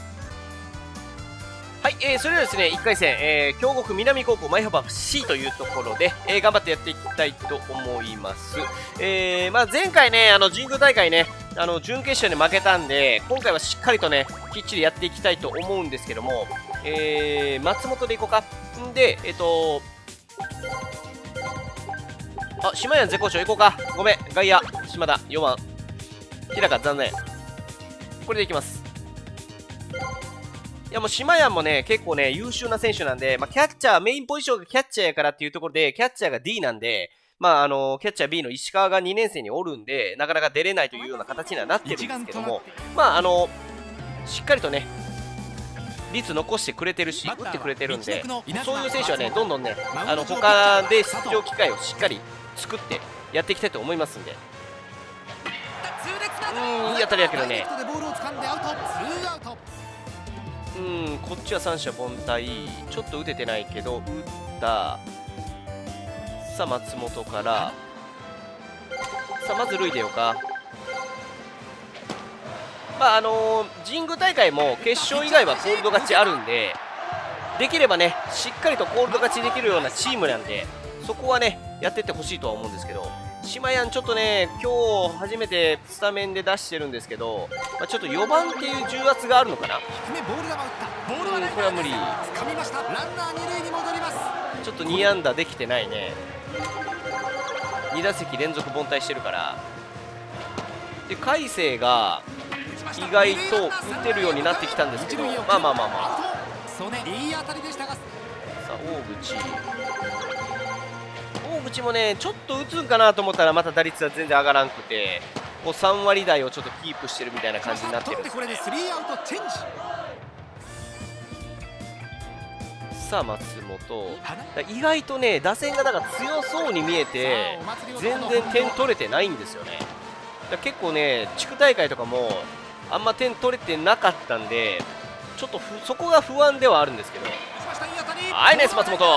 はい、えー、それではですねいっかい戦、えー、京極南高校前評判 C というところで、えー、頑張ってやっていきたいと思います。えーまあ、前回ねあの神宮大会ねあの準決勝で負けたんで、今回はしっかりとねきっちりやっていきたいと思うんですけども、えー、松本でいこうか。んでえっ、ー、とあ、島屋絶好調行こうか。ごめん、外野、島田、よんばん。日高、残念。これでいきます。いや、もう島屋もね、結構ね、優秀な選手なんで、まあ、キャッチャー、メインポジションがキャッチャーやからっていうところで、キャッチャーが D なんで、まあ、あの、キャッチャー B の石川がにねん生におるんで、なかなか出れないというような形にはなってるんですけども、まあ、あの、しっかりとね、率残してくれてるし、打ってくれてるんで、そういう選手はね、どんどんね、あの、他で出場機会をしっかり作ってやっていきたいと思いますんで。うーん、いい当たりだけどね。うーん、こっちは三者凡退、ちょっと打ててないけど、打った。さあ、松本から。さあ、まず塁でようか。まあ、あのー、神宮大会も決勝以外はコールド勝ちあるんで、できればね、しっかりとコールド勝ちできるようなチームなんで、そこはね、やってってほしいとは思うんですけど、島やんちょっとね、今日初めてスタメンで出してるんですけど、まあ、ちょっとよばんっていう重圧があるのかな。うん、これは無理。ちょっとに安打できてないね。に打席連続凡退してるから。で、海星が意外と打てるようになってきたんですけど、まあまあまあまあ。さあ、大口。大口もね、ちょっと打つんかなと思ったらまた打率は全然上がらんくて、こうさん割台をちょっとキープしてるみたいな感じになってるんですよね。さあ松本、意外とね打線がだから強そうに見えて全然点取れてないんですよね。だ結構ね地区大会とかもあんま点取れてなかったんで、ちょっとそこが不安ではあるんですけど。はい、ナイス松本。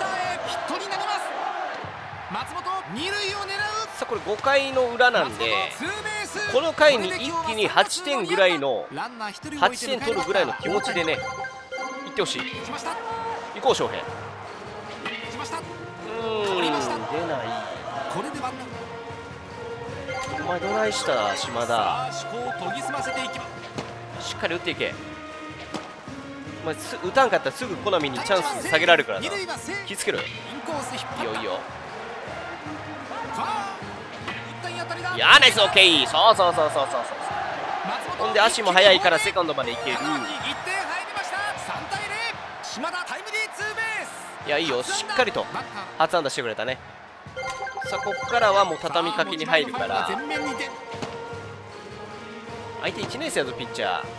さあこれごかいの裏なんで、この回に一気にはちてんぐらいのはちてん取るぐらいの気持ちでねいってほしい。行こう翔平。うーん、出ない。お前どないした島田。しっかり打っていけ。お前打たんかったらすぐコナミにチャンス下げられるからな。気付けろよ。いいよいいよ。いやーナイスオッケー。そうそうそうそうそうそう。ほんで足も速いからセカンドまでいける。いやいいよ、しっかりと初安打してくれたね。さあここからはもう畳みかけに入るから、相手いちねん生やぞピッチャー。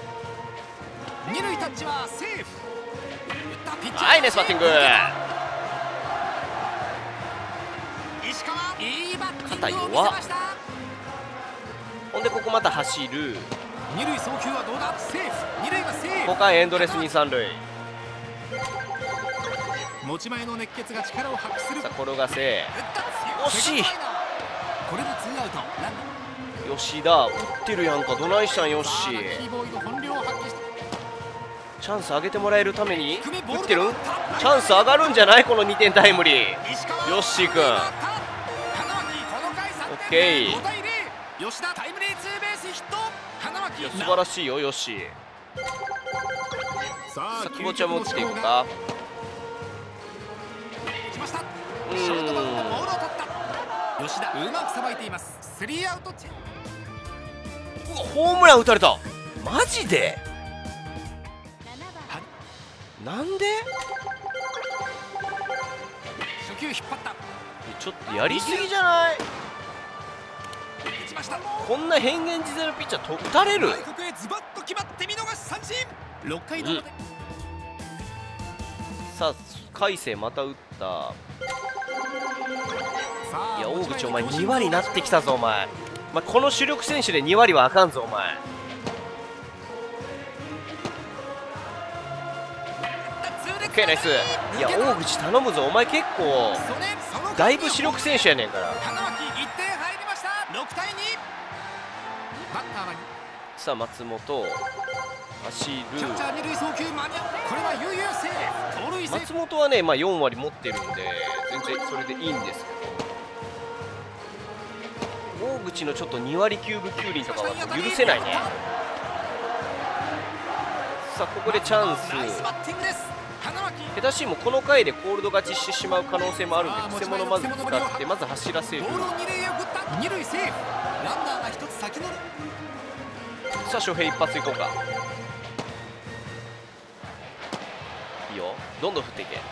はいナイスバッティング。肩弱っ。ほんでここまた走る。ここはエンドレスに三塁。持ち前の熱血が力を発揮する。さあ転がせ。惜しい。これでツーアウト。吉田打ってるやんか。どないしたんよっしー。チャンス上げてもらえるために打ってる。チャンス上がるんじゃないこのにてんタイムリー。よっしーくんオッケー。いや素晴らしいよよっしー。さあ久保ちゃんも打っていくか。うーん、吉田うまくさばいています。スリーアウト。ホームラン打たれた。マジでなんで。初球引っ張った。ちょっとやりすぎじゃない。こんな変幻自在のピッチャーと打たれる。ろっかいの表、うん、さあ海星また打った。いや大口お前に割になってきたぞお前。まあ、この主力選手でに割はあかんぞお前。 ケー、ナイス。いや、大口頼むぞ、お前結構だいぶ主力選手やねんから。 花巻いってん入りました。ろくたいに。バッターはさあ松本走る。 キャッチャー二塁送球間に合う。これは悠々セーフ。盗塁セーフ。 松本はね、まあ、よんわり持ってるんで全然それでいいんですけど、大口のちょっとにわりきゅうぶきゅうりんとかは許せないね。さあここでチャンス。 ナイスバッティングです。花巻。 下手しもこの回でコールド勝ちしてしまう可能性もあるんで、くせ者まず使ってまず走らせる。 ボールを二塁へ送った。二塁セーフ。ランナーが一つ先乗る。 さあ翔平一発いこうか。いいよ、どんどん振っていけ。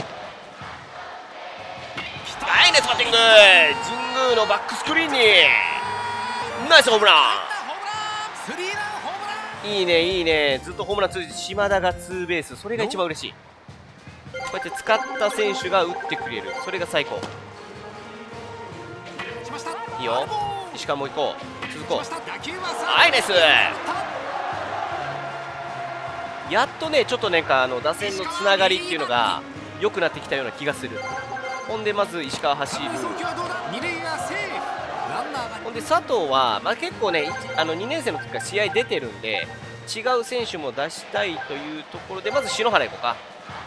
はい、ナイスバッティング。神宮のバックスクリーンにナイスホームラン。 スリーランホームラン。 いいねいいね、ずっとホームラン続いて島田がツーベース、それが一番嬉しい。こうやって使った選手が打ってくれる、それが最高。いいよ、石川も行こう、続こう。はい、ナイス。やっとねちょっとなんかあの打線のつながりっていうのが良くなってきたような気がする。ほんでまず石川走る。ほんで佐藤は、まあ、結構ねあのにねん生の時から試合出てるんで違う選手も出したいというところで、まず篠原行こうか。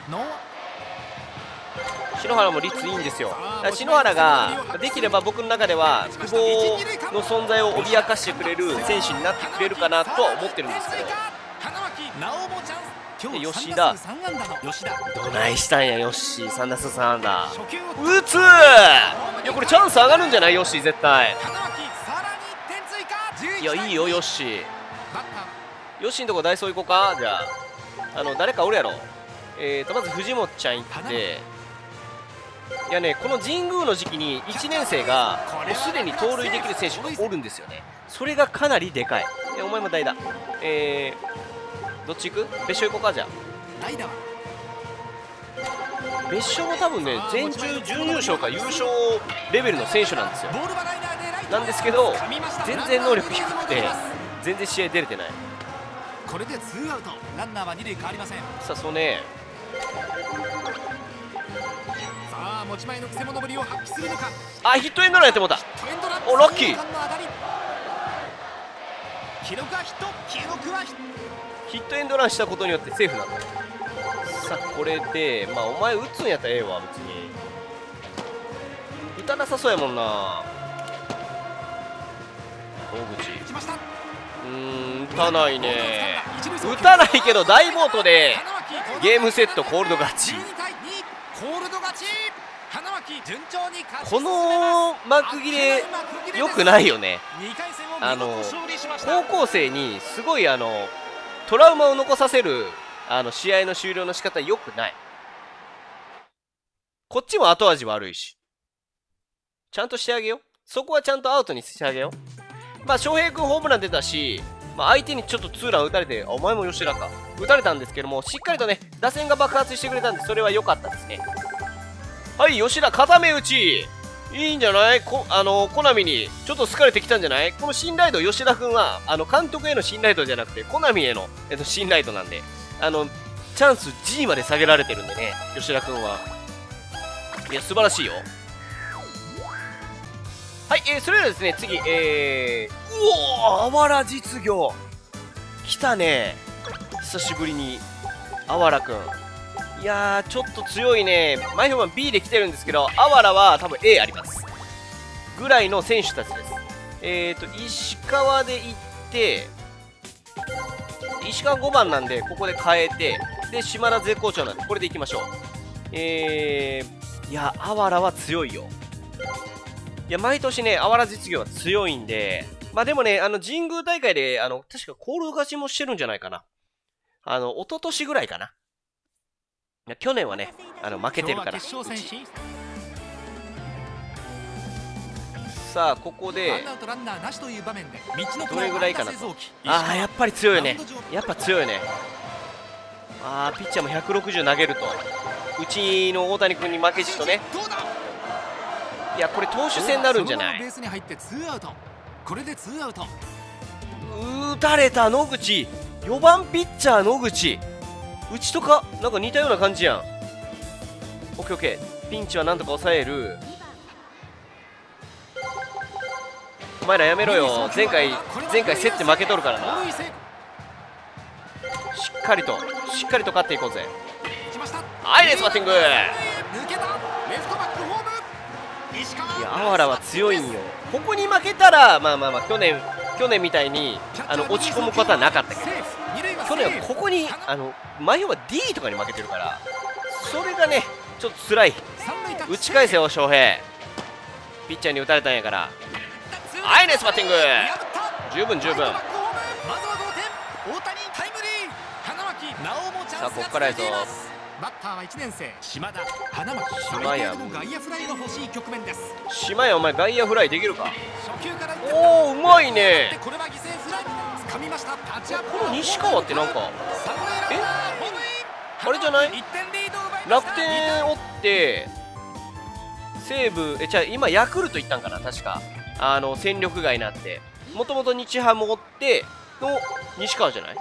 篠原も率いいんですよ。だから篠原ができれば僕の中では久保の存在を脅かしてくれる選手になってくれるかなとは思ってるんですけど。で吉田どないしたんや。ヨッシーさん打数さん安打打つ。いやこれチャンス上がるんじゃないヨッシー絶対。いやいいよヨッシー。ヨッシーのとこダイソー行こうか。じゃああの誰かおるやろ。えーとまず藤本ちゃん行って、いやねこの神宮の時期にいちねん生がもうすでに盗塁できる選手がおるんですよね。それがかなりでかい。えお前も代打。えーどっち行く？別所行こうか。じゃあ別所も多分ね全中準優勝か優勝レベルの選手なんですよ。なんですけど全然能力低くて全然試合出れてない。 これでツーアウト。ランナーは二塁変わりません。 さあそうね。 さあ持ち前のくせ者ぶりを発揮するのか。 あヒットエンドランやってもうた。おラッキー。 記録はヒット。記録はヒット。 ヒットエンドランしたことによってセーフなんだ。さあこれでまあお前打つんやったらええわ。別に打たなさそうやもんな大口。うーん打たないね。打たないけど大暴投でゲームセットコールド勝ち。この幕切れ良くないよね。あの高校生にすごいあのトラウマを残させるあの試合の終了の仕方良くない。こっちも後味悪いし、ちゃんとしてあげよう。そこはちゃんとアウトにしてあげよう。まあ翔平君ホームラン出たし、まあ、相手にちょっとツーラン打たれて、あお前も吉田か打たれたんですけども、しっかりとね打線が爆発してくれたんでそれは良かったですね。はい吉田固め打ちいいんじゃない。こあのコナミにちょっと好かれてきたんじゃない。この信頼度吉田君はあの監督への信頼度じゃなくてコナミへの、えっと、信頼度なんで、あのチャンス ジー まで下げられてるんでね吉田君は。いや素晴らしいよ。はい、えー、それではですね次えー、うおーあわら実業来たね久しぶりに。あわらくんいやーちょっと強いね。前評判 ビー で来てるんですけど、あわらは多分 エー ありますぐらいの選手たちです。えーと石川で行って石川ごばんなんでここで変えて、で島田絶好調なんでこれでいきましょう。えー、いやあわらは強いよ。いや毎年ねあわら実業は強いんで、まあでもねあの神宮大会であの確かコールド勝ちもしてるんじゃないかな。あの一昨年ぐらいかな。いや去年はねあの負けてるから。さあここでどれぐらいかなと。ああやっぱり強いよね。やっぱ強いよね。ああピッチャーもひゃくろくじゅう投げるとうちの大谷君に負けじとね。いやこれ投手戦になるんじゃない。打たれた野口よんばんピッチャー野口うちとかなんか似たような感じやん。 オッケーオッケー。ピンチはなんとか抑える。お前らやめろよ。前回前回競って負けとるからな。しっかりとしっかりと勝っていこうぜ。はい、ナイスバッティング。いや、あわらは強いんよ。ここに負けたらまあまあまあ去年去年みたいにあの落ち込むことはなかったけど、去年はここにあの前は ディー とかに負けてるから、それがねちょっと辛い。打ち返せよ翔平。ピッチャーに打たれたんやから。はい、ナイスバッティング。十分十分。さあここからやぞ。 バッターはいちねん生島田。花巻島谷の外野フライが欲しい局面です。 島谷お前外野フライできるか。おお、うまいね。 これは犠牲フライ。掴みました。タッチアップ。 この西川ってなんかえあれじゃない？楽天おって西武、えじゃあ今ヤクルト行ったんかな、確かあの戦力外になって、もともと日ハムおっての西川じゃない？違う？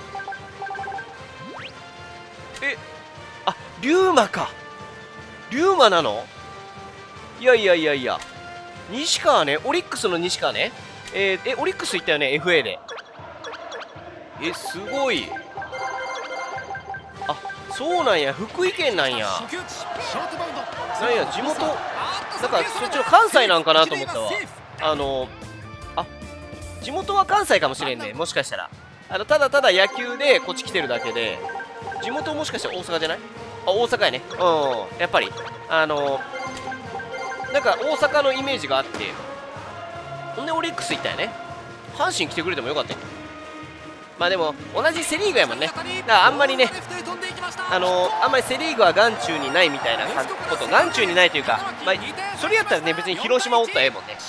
えあ、龍馬か。龍馬なの？いやいやいやいや、西川ね、オリックスの西川ね。えー、えオリックス行ったよね エフエー で。えすごい。あ、そうなんや、福井県なんや。なんや地元、なんかそっちの関西なんかなと思ったわ。あのあ地元は関西かもしれんね、もしかしたら。あのただただ野球でこっち来てるだけで、地元もしかしたら大阪じゃない？あ、大阪やね。うん、やっぱりあのなんか大阪のイメージがあって、ほんでオリックス行ったよね。阪神来てくれてもよかったよ。まあでも同じセ・リーグやもんね。だからあんまりね、あのあんまりセ・リーグは眼中にないみたいなこと、眼中にないというか、まあ、それやったらね別に広島おったらええもんね。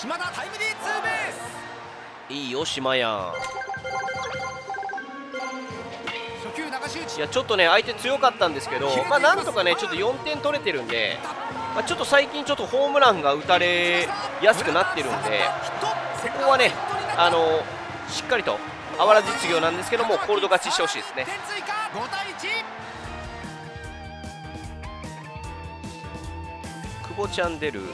いいよ島やん。いやちょっとね相手強かったんですけど、まあなんとかねちょっとよんてん取れてるんで、まあ、ちょっと最近ちょっとホームランが打たれやすくなってるんで、ここはねあのしっかりとあわら実業なんですけどもコールド勝ちしてほしいですね。久保ちゃん出る。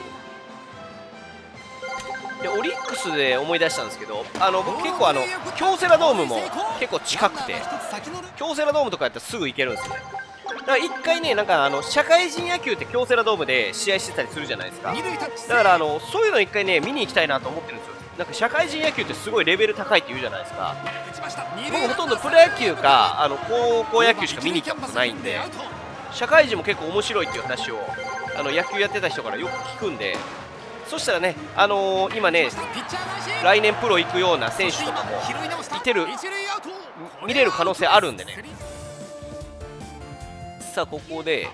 でオリックスで思い出したんですけど、あの僕結構あの京セラドームも結構近くて、京セラドームとかやったらすぐ行けるんですよね。だから一回ね、なんかあの社会人野球って京セラドームで試合してたりするじゃないですか。だからあのそういうの一回ね見に行きたいなと思ってるんですよ。なんか社会人野球ってすごいレベル高いって言うじゃないですか。僕ほとんどプロ野球かあの高校野球しか見に行ったことないんで、社会人も結構面白いっていう話をあの野球やってた人からよく聞くんで、そしたらね、あのー、今ね来年プロ行くような選手とかもいてる、見れる可能性あるんでね。さあここで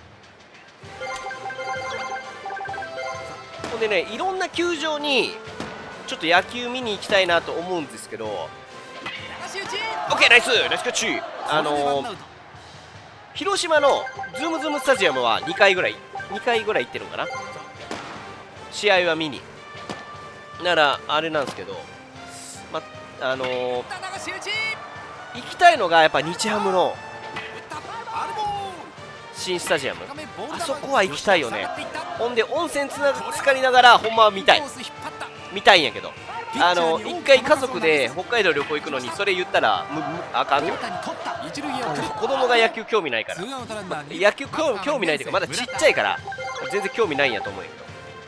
ほんでね、いろんな球場にちょっと野球見に行きたいなと思うんですけど、オッケーナイスナイスキャッチ。あのー、広島のズームズームスタジアムはにかいぐらいにかいぐらい行ってるのかな、試合は見に。ならあれなんですけど、まあのー、行きたいのがやっぱ日ハムの新スタジアム、あそこは行きたいよね。ほんで温泉つな浸かりながらほんまは見たい見たいんやけど、あの一回家族で北海道旅行行くのにそれ言ったらむむあかんって子供が野球興味ないから、ま、野球興味ないというかまだちっちゃいから全然興味ないんやと思うんや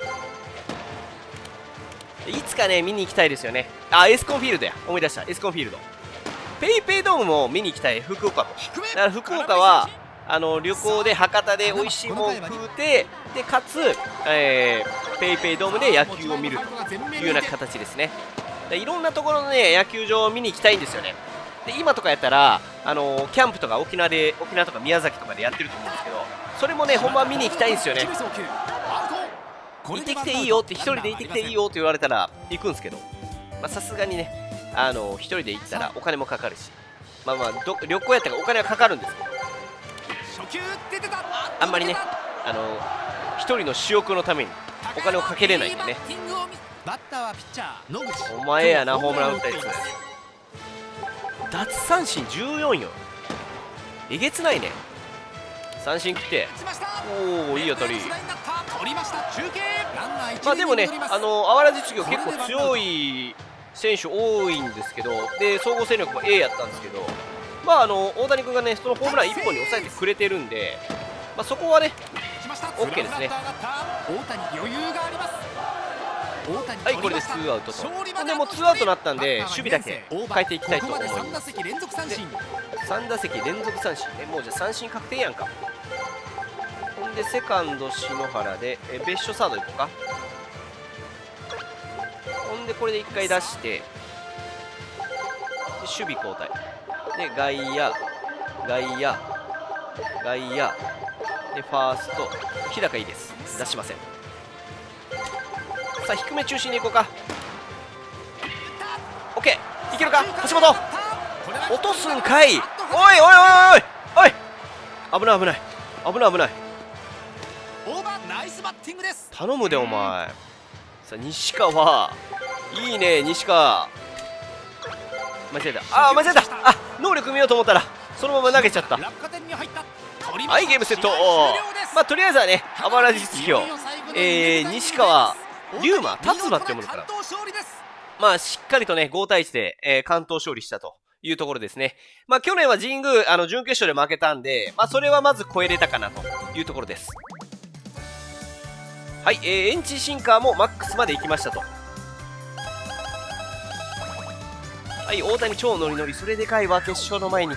けど、いつかね見に行きたいですよね。あ、エスコンフィールドや、思い出した、エスコンフィールド。ペイペイドームも見に行きたい、福岡も。だから福岡はあの旅行で博多で美味しいもん食うて、でかつ、えー、ペイペイドームで野球を見るというような形ですね。でいろんなところのね野球場を見に行きたいんですよね。で今とかやったらあのキャンプとか沖縄で沖縄とか宮崎とかでやってると思うんですけど、それもねほんま見に行きたいんですよね。行ってきていいよって、一人で行ってきていいよって言われたら行くんですけど、さすがにねあの一人で行ったらお金もかかるし、まあまあど旅行やったらお金はかかるんですけど、あんまりねあの一人の私欲のためにお金をかけれないんでね。お前やなホームラン打ったやつ。奪三振じゅうよんよ、えげつないね。 三振切って、おおいい当たり。 取りました。中継ランナー一塁にまあでもね、 戻ります。 あのあわら実業結構強い選手多いんですけど、で総合戦力も A やったんですけど、まああの大谷君がねそのホームランいっぽんに抑えてくれてるんで、まあ、そこはね OK ですね。 大谷余裕があります。 はい、これでツーアウトと。でもうツーアウトになったんで守備だけ変えていきたいと思います。 さん打席連続三振。 さん打席連続三振ね。もうじゃあ三振確定やんか。ほんでセカンド篠原でえ別所サードいこうか。ほんでこれでいっかい出してで守備交代で外野外野外野でファースト日高いいです。出しません。さあ低め中心にいこうか。 OK いけるか。橋本落とすんかい。おいおいおいおいおい、危ない危ない危ない危ない。頼むでお前。さあ西川いいね。西川間違えた。ああ間違えた。あ能力見ようと思ったらそのまま投げちゃった。はいゲームセット。まあとりあえずはねあばら実業、えー、西川龍馬達馬って読むのかな。まあしっかりとねごたいいちで、えー、関東勝利したというところですね。まあ去年は神宮あの準決勝で負けたんで、まあそれはまず超えれたかなというところです。はい、えー、エンチシンカーもマックスまで行きましたと。はい、大谷超ノリノリ。それでかいわ、決勝の前に。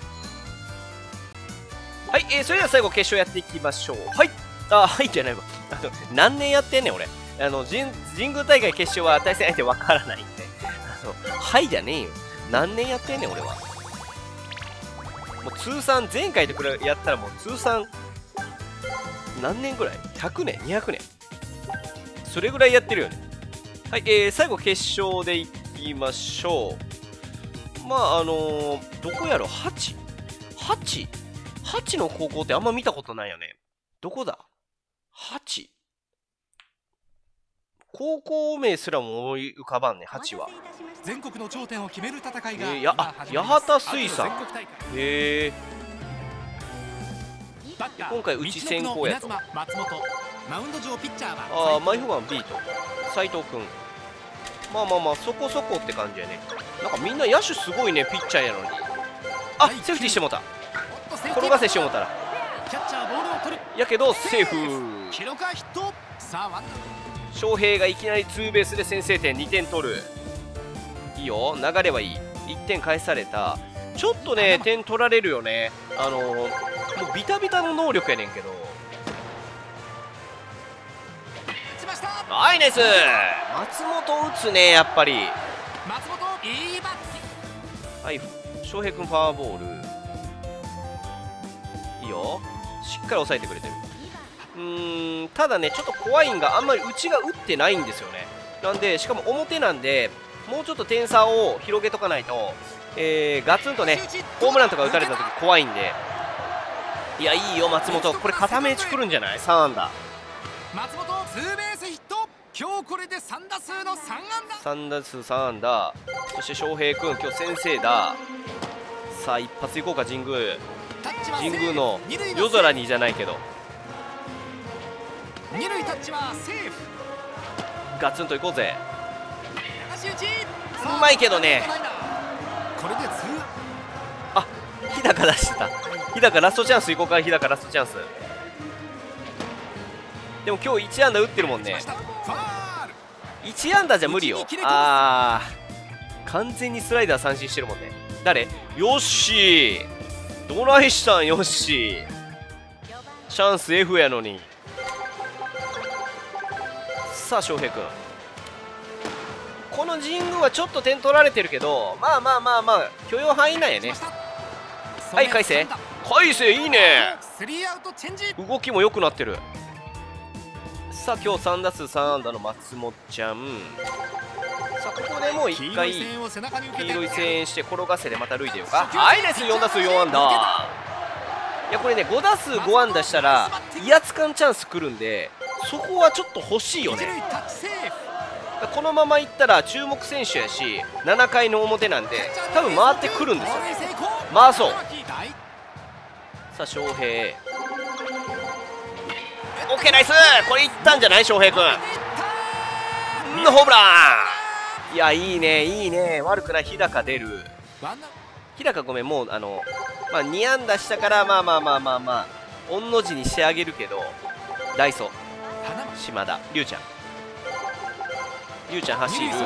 はい、えー、それでは最後決勝やっていきましょう。はい、あ、はいじゃないわ。あの、何年やってんねん、俺。あの、神、神宮大会決勝は対戦相手わからないんで。あの、はいじゃねえよ。何年やってんねん、俺は。もう通算、前回と比べやったらもう通算、何年ぐらい ?ひゃく 年 ?にひゃく 年それぐらいやってるよね。はい、えー、最後決勝でいきましょう。まあ、あのー、どこやろ ?はち?はち?はちの高校ってあんま見たことないよね。どこだ ?はち?高校名すらも思い浮かばんね、はちは。 全国の頂点を決める戦いが、 えー、や、あ、八幡水産。へえ。今回うち先行やと。 松本マウンド上ピッチャーはああ、マイフガン ビー と斉藤君。まあまあまあそこそこって感じやね。なんかみんな野手すごいね、ピッチャーやのに。あ、セーフティーしてもうた。転がせしてもうたら。やけどセーフ。翔平がいきなりツーベースで先制点にてん取る。いいよ、流れはいい。いってん返された。ちょっとね点取られるよね。あのー、もうビタビタの能力やねんけど。はい、ナイス。松本打つね、やっぱり。はい、翔平君ファーボール。いいよ、しっかり抑えてくれてる。うーん、ただねちょっと怖いんがあんまり内が打ってないんですよね。なんでしかも表なんでもうちょっと点差を広げとかないと、えー、ガツンとねホームランとか打たれた時怖いんで。いや、いいよ松本、これ固め打ちくるんじゃない。さん安打。 松本ツーベースヒット。今日これでさん打数のさん安打。 さん打数さん安打。そして翔平君今日先制だ。さあ一発いこうか。神宮神宮の夜空にじゃないけど二塁タッチはセーフ。 ガツンといこうぜ。 流し打ちうまいけどね。 これでツー。 あ、日高出してた。日高ラストチャンスいこうか。日高ラストチャンス。でも今日いち安打打ってるもんね。いち安打じゃ無理よ。あー、完全にスライダー三振してるもんね。誰？ヨッシー。どないしたんヨッシー。チャンス F やのに。さあ翔平君、この神宮はちょっと点取られてるけど、まあまあまあまあ許容範囲内やね。はい、海星海星いいね。動きも良くなってる。さあ今日さん打数さん安打の松本ちゃん。さあここでもういっかい黄色い声援して転がせでまた塁でよか。はい、ナイス。よん打数よん安打。いやこれねご打数ご安打したら威圧感チャンスくるんで、そこはちょっと欲しいよね。このままいったら注目選手やしななかいの表なんで多分回ってくるんですよね。回そう。さあ翔平オッケーナイス。これいったんじゃない翔平君。んホームラン。いやいいねいいね、悪くない。日高出る。日高ごめん、もうあのまあに安打したから、まあまあまあまあまあ御の字にしてあげるけど、ダイソー島田龍ちゃん龍ちゃん走る。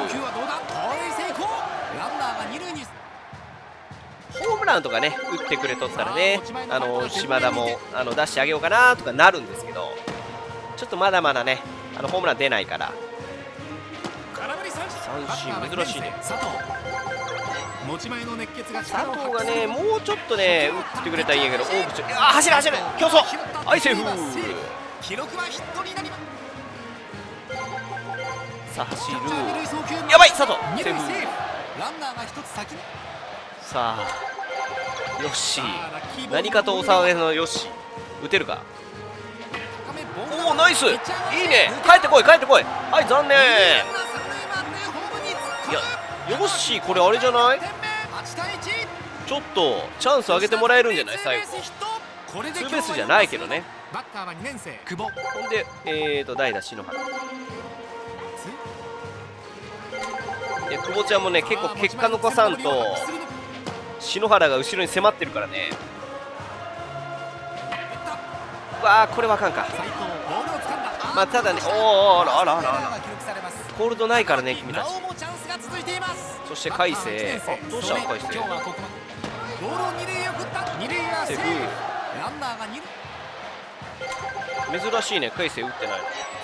ホームランとかね打ってくれとったらね、あの島田もあの出してあげようかなとかなるんですけど、ちょっとまだまだねあのホームラン出ないから。三振珍しいね。佐藤がねもうちょっとね打ってくれたらいいんやけど、大口、あ走る走る競争、はいセーフ。さあ走る、やばい佐藤セーフ。さあよっしー、何かとお騒がせのよっしー、打てるか。おおナイス、いいね、帰ってこい帰ってこい。はい残念。いやよっしーこれあれじゃない、ちょっとチャンスあげてもらえるんじゃない最後。ツーベースじゃないけどね。ほんでえーと代打篠原で、久保ちゃんもね結構結果残さんと篠原が後ろに迫ってるからね。うわーこれはあかんか。まあただね、おおあらあらあらあらコールドないからね君たち。そして海星、あどうした海星、セーフ。珍しいね海星打ってないの。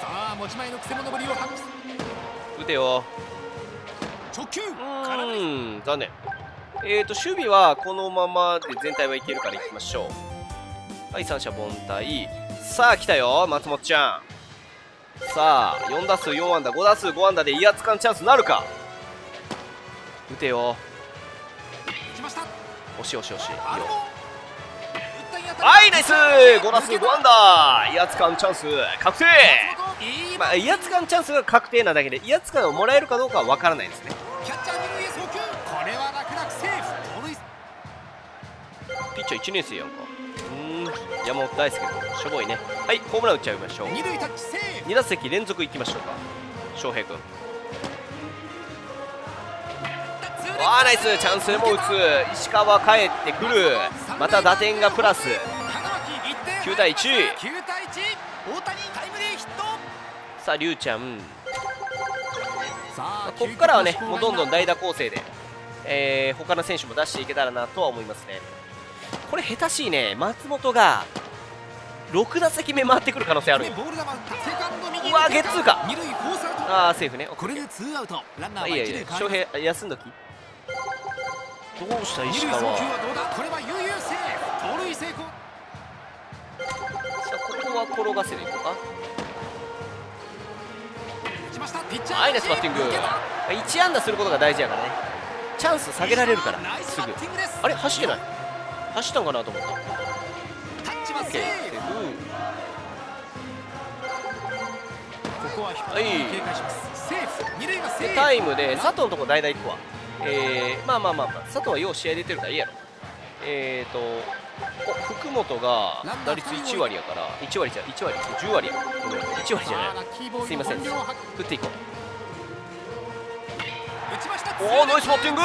打てよ。うーん残念。えーと守備はこのままで全体はいけるからいきましょう。はい三者凡退。さあ来たよ松本ちゃん。さあよん打数よん安打ご打数ご安打で威圧感チャンスなるか。打てよ。惜しい惜しい惜しい。いいよ。はいナイスご打数ご安打、威圧感チャンス確定。まあ威圧感チャンスが確定なだけで威圧感をもらえるかどうかは分からないですね。ピッチャーいちねん生やんか。うーん山本大輔君しょぼいね。はいホームラン打っちゃいましょう。に打席連続いきましょうか翔平君。わあナイスチャンスでも打つ。石川帰ってくる。また打点がプラスきゅう対いち。さあ龍ちゃん、ここからはねもうどんどん代打構成で、えー、他の選手も出していけたらなとは思いますね。これ下手しいね松本がろく打席目回ってくる可能性ある。うわゲッツーか。ああセーフね。これでツーアウト。いやいや翔平休んどき。どうした石川。さあここは転がせでいこうか。はいナイスバッティング。いち安打することが大事やからね。チャンス下げられるからすぐ。あれ走ってない、走ったんかなと思った。オッケーセーフ。はいでタイムで佐藤のとこ代打いくわ。えー、まあまあまあまあ佐藤はよう試合出てるからいいやろ。えーとお福本が打率いち割やからいち割じゃいち割じゅう割や。ごめんいち割じゃない、すいません。振っていこう。おおナイスバッティング。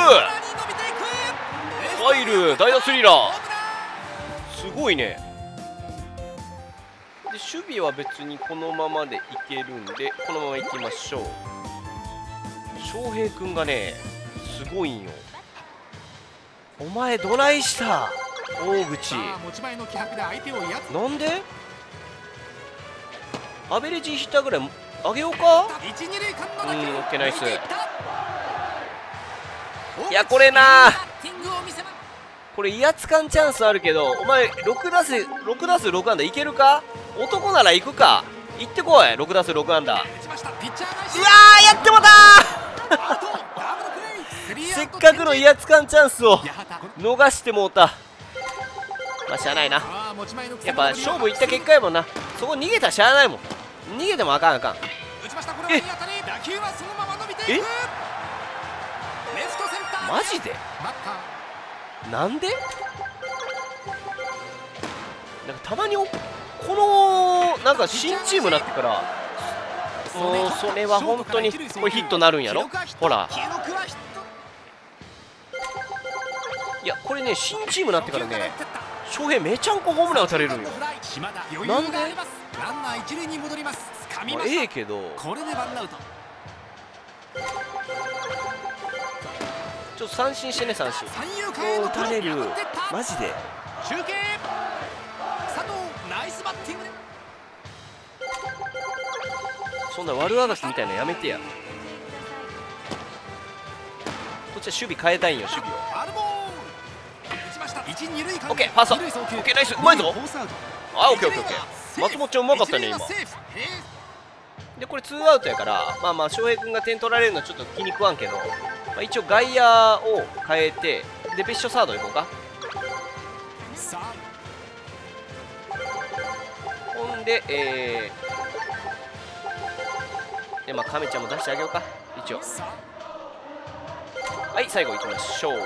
入る代打スリーランすごいね。で守備は別にこのままでいけるんでこのままいきましょう。翔平君がねすごいんよ。お前どないした大口。なんでアベレージヒッターぐらい上げようか。うんオッケーナイス。いやこれなこれ威圧感チャンスあるけどお前ろく打数ろく打数ろく安打いけるか。男なら行くか。行ってこいろく打数ろく安打。うわーやってもたーせっかくの威圧感チャンスを逃してもうた。まあしゃあないな。やっぱ勝負いった結果やもんな。そこ逃げたらしゃあないもん。逃げてもあかんあかん。ええマジでなんでなんかたまにこのなんか新チームになってからもうそれは本当にこれヒットなるんやろ。ほら、いやこれね新チームになってからね翔平めちゃんこホームラン打たれるんよ。なんでまあええけどちょっと三振してね、三振もう打たれるマジで。そんな悪あがきみたいなのやめてや。こっちは守備変えたいんよ、守備を。オッケー、ファースト、オッケー、ナイス、うまいぞ。あ、オッケーオッケーオッケー。松本ちゃんうまかったね今で。これツーアウトやから、まあまあ翔平君が点取られるのはちょっと気に食わんけど、まあ、一応外野を変えて、で別所サード行こうか。ほんでえーでまあ亀ちゃんも出してあげようか一応。はい、最後いきましょう。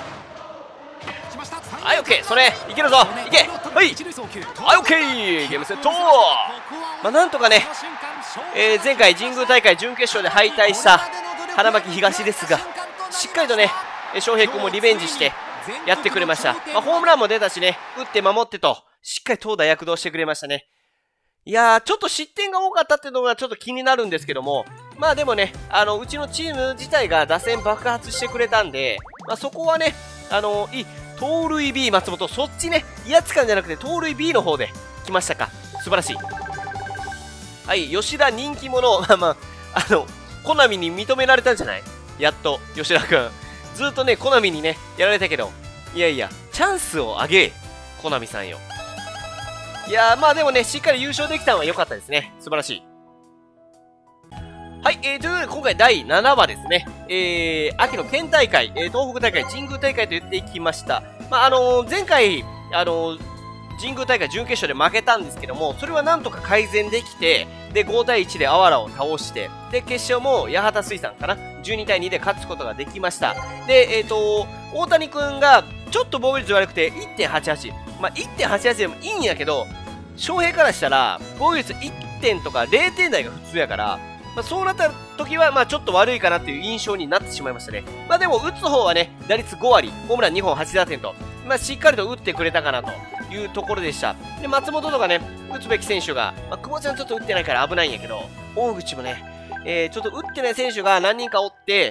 はい、オッケー、それいけるぞ、いけ、はい、はい、オッケー、ゲームセット。まあなんとかね、えー、前回神宮大会準決勝で敗退した花巻東ですが、しっかりとね翔平君もリベンジしてやってくれました。まあ、ホームランも出たしね、打って守ってとしっかり投打躍動してくれましたね。いやー、ちょっと失点が多かったっていうのがちょっと気になるんですけども、まあでもね、あのうちのチーム自体が打線爆発してくれたんで、まあ、そこはね、あのいい盗塁 B 松本、そっちね威圧感じゃなくて盗塁 B の方で来ましたか。素晴らしい。はい、吉田人気者まあまああのコナミに認められたんじゃない、やっと吉田君。ずっとねコナミにねやられたけど、いやいやチャンスをあげコナミさんよ。いやー、まあでもねしっかり優勝できたのは良かったですね。素晴らしい。はい、えー、ということで今回だいななわですね。えー、秋の県大会、えー、東北大会、神宮大会と言っていきました。まああのー、前回、あのー、神宮大会準決勝で負けたんですけども、それはなんとか改善できて、でごたいいちであわらを倒して、で決勝も八幡水産かな、じゅうにたいにで勝つことができました。で、えっ、ー、と大谷くんがちょっと防御率悪くて いってんはちはち、まあ いってんはちはち でもいいんやけど、翔平からしたら防御率いってんとかれいてん台が普通やから、まあ、そうなった時はまあちょっと悪いかなっていう印象になってしまいましたね。まあでも打つ方はね打率ごわり、ホームランにほんはちだてんと、まあ、しっかりと打ってくれたかなというところでした。で松本とかね打つべき選手が、まあ、久保ちゃんちょっと打ってないから危ないんやけど、大口もね、えー、ちょっと打ってない選手が何人かおって、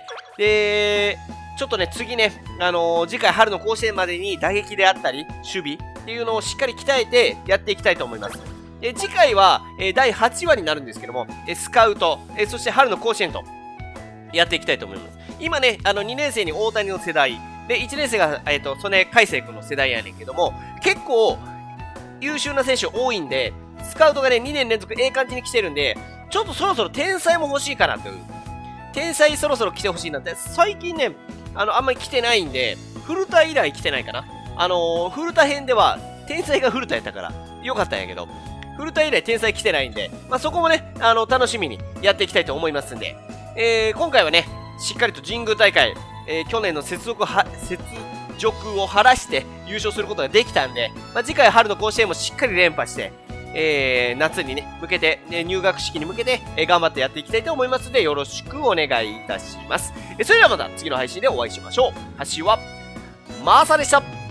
でちょっとね次ね、あのー、次回春の甲子園までに打撃であったり守備っていうのをしっかり鍛えてやっていきたいと思います。え次回は、えー、だいはちわになるんですけども、えスカウト、えそして春の甲子園とやっていきたいと思います。今ね、あのにねん生に大谷の世代でいちねん生が、えー、と曽根海星君の世代やねんけども、結構優秀な選手多いんで、スカウトがねにねん連続ええ感じに来てるんで、ちょっとそろそろ天才も欲しいかなという、天才そろそろ来てほしいなって。最近ねあのあんまり来てないんで、古田以来来てないかな。あのー、古田編では天才が古田やったからよかったんやけど、古田以来天才来てないんで、まあ、そこもね、あの、楽しみにやっていきたいと思いますんで、えー、今回はね、しっかりと神宮大会、えー、去年の雪辱は、雪辱を晴らして優勝することができたんで、まあ、次回春の甲子園もしっかり連覇して、えー、夏にね、向けて、ね、入学式に向けて、えー、頑張ってやっていきたいと思いますので、よろしくお願いいたします。えー、それではまた次の配信でお会いしましょう。橋は、マーサでした。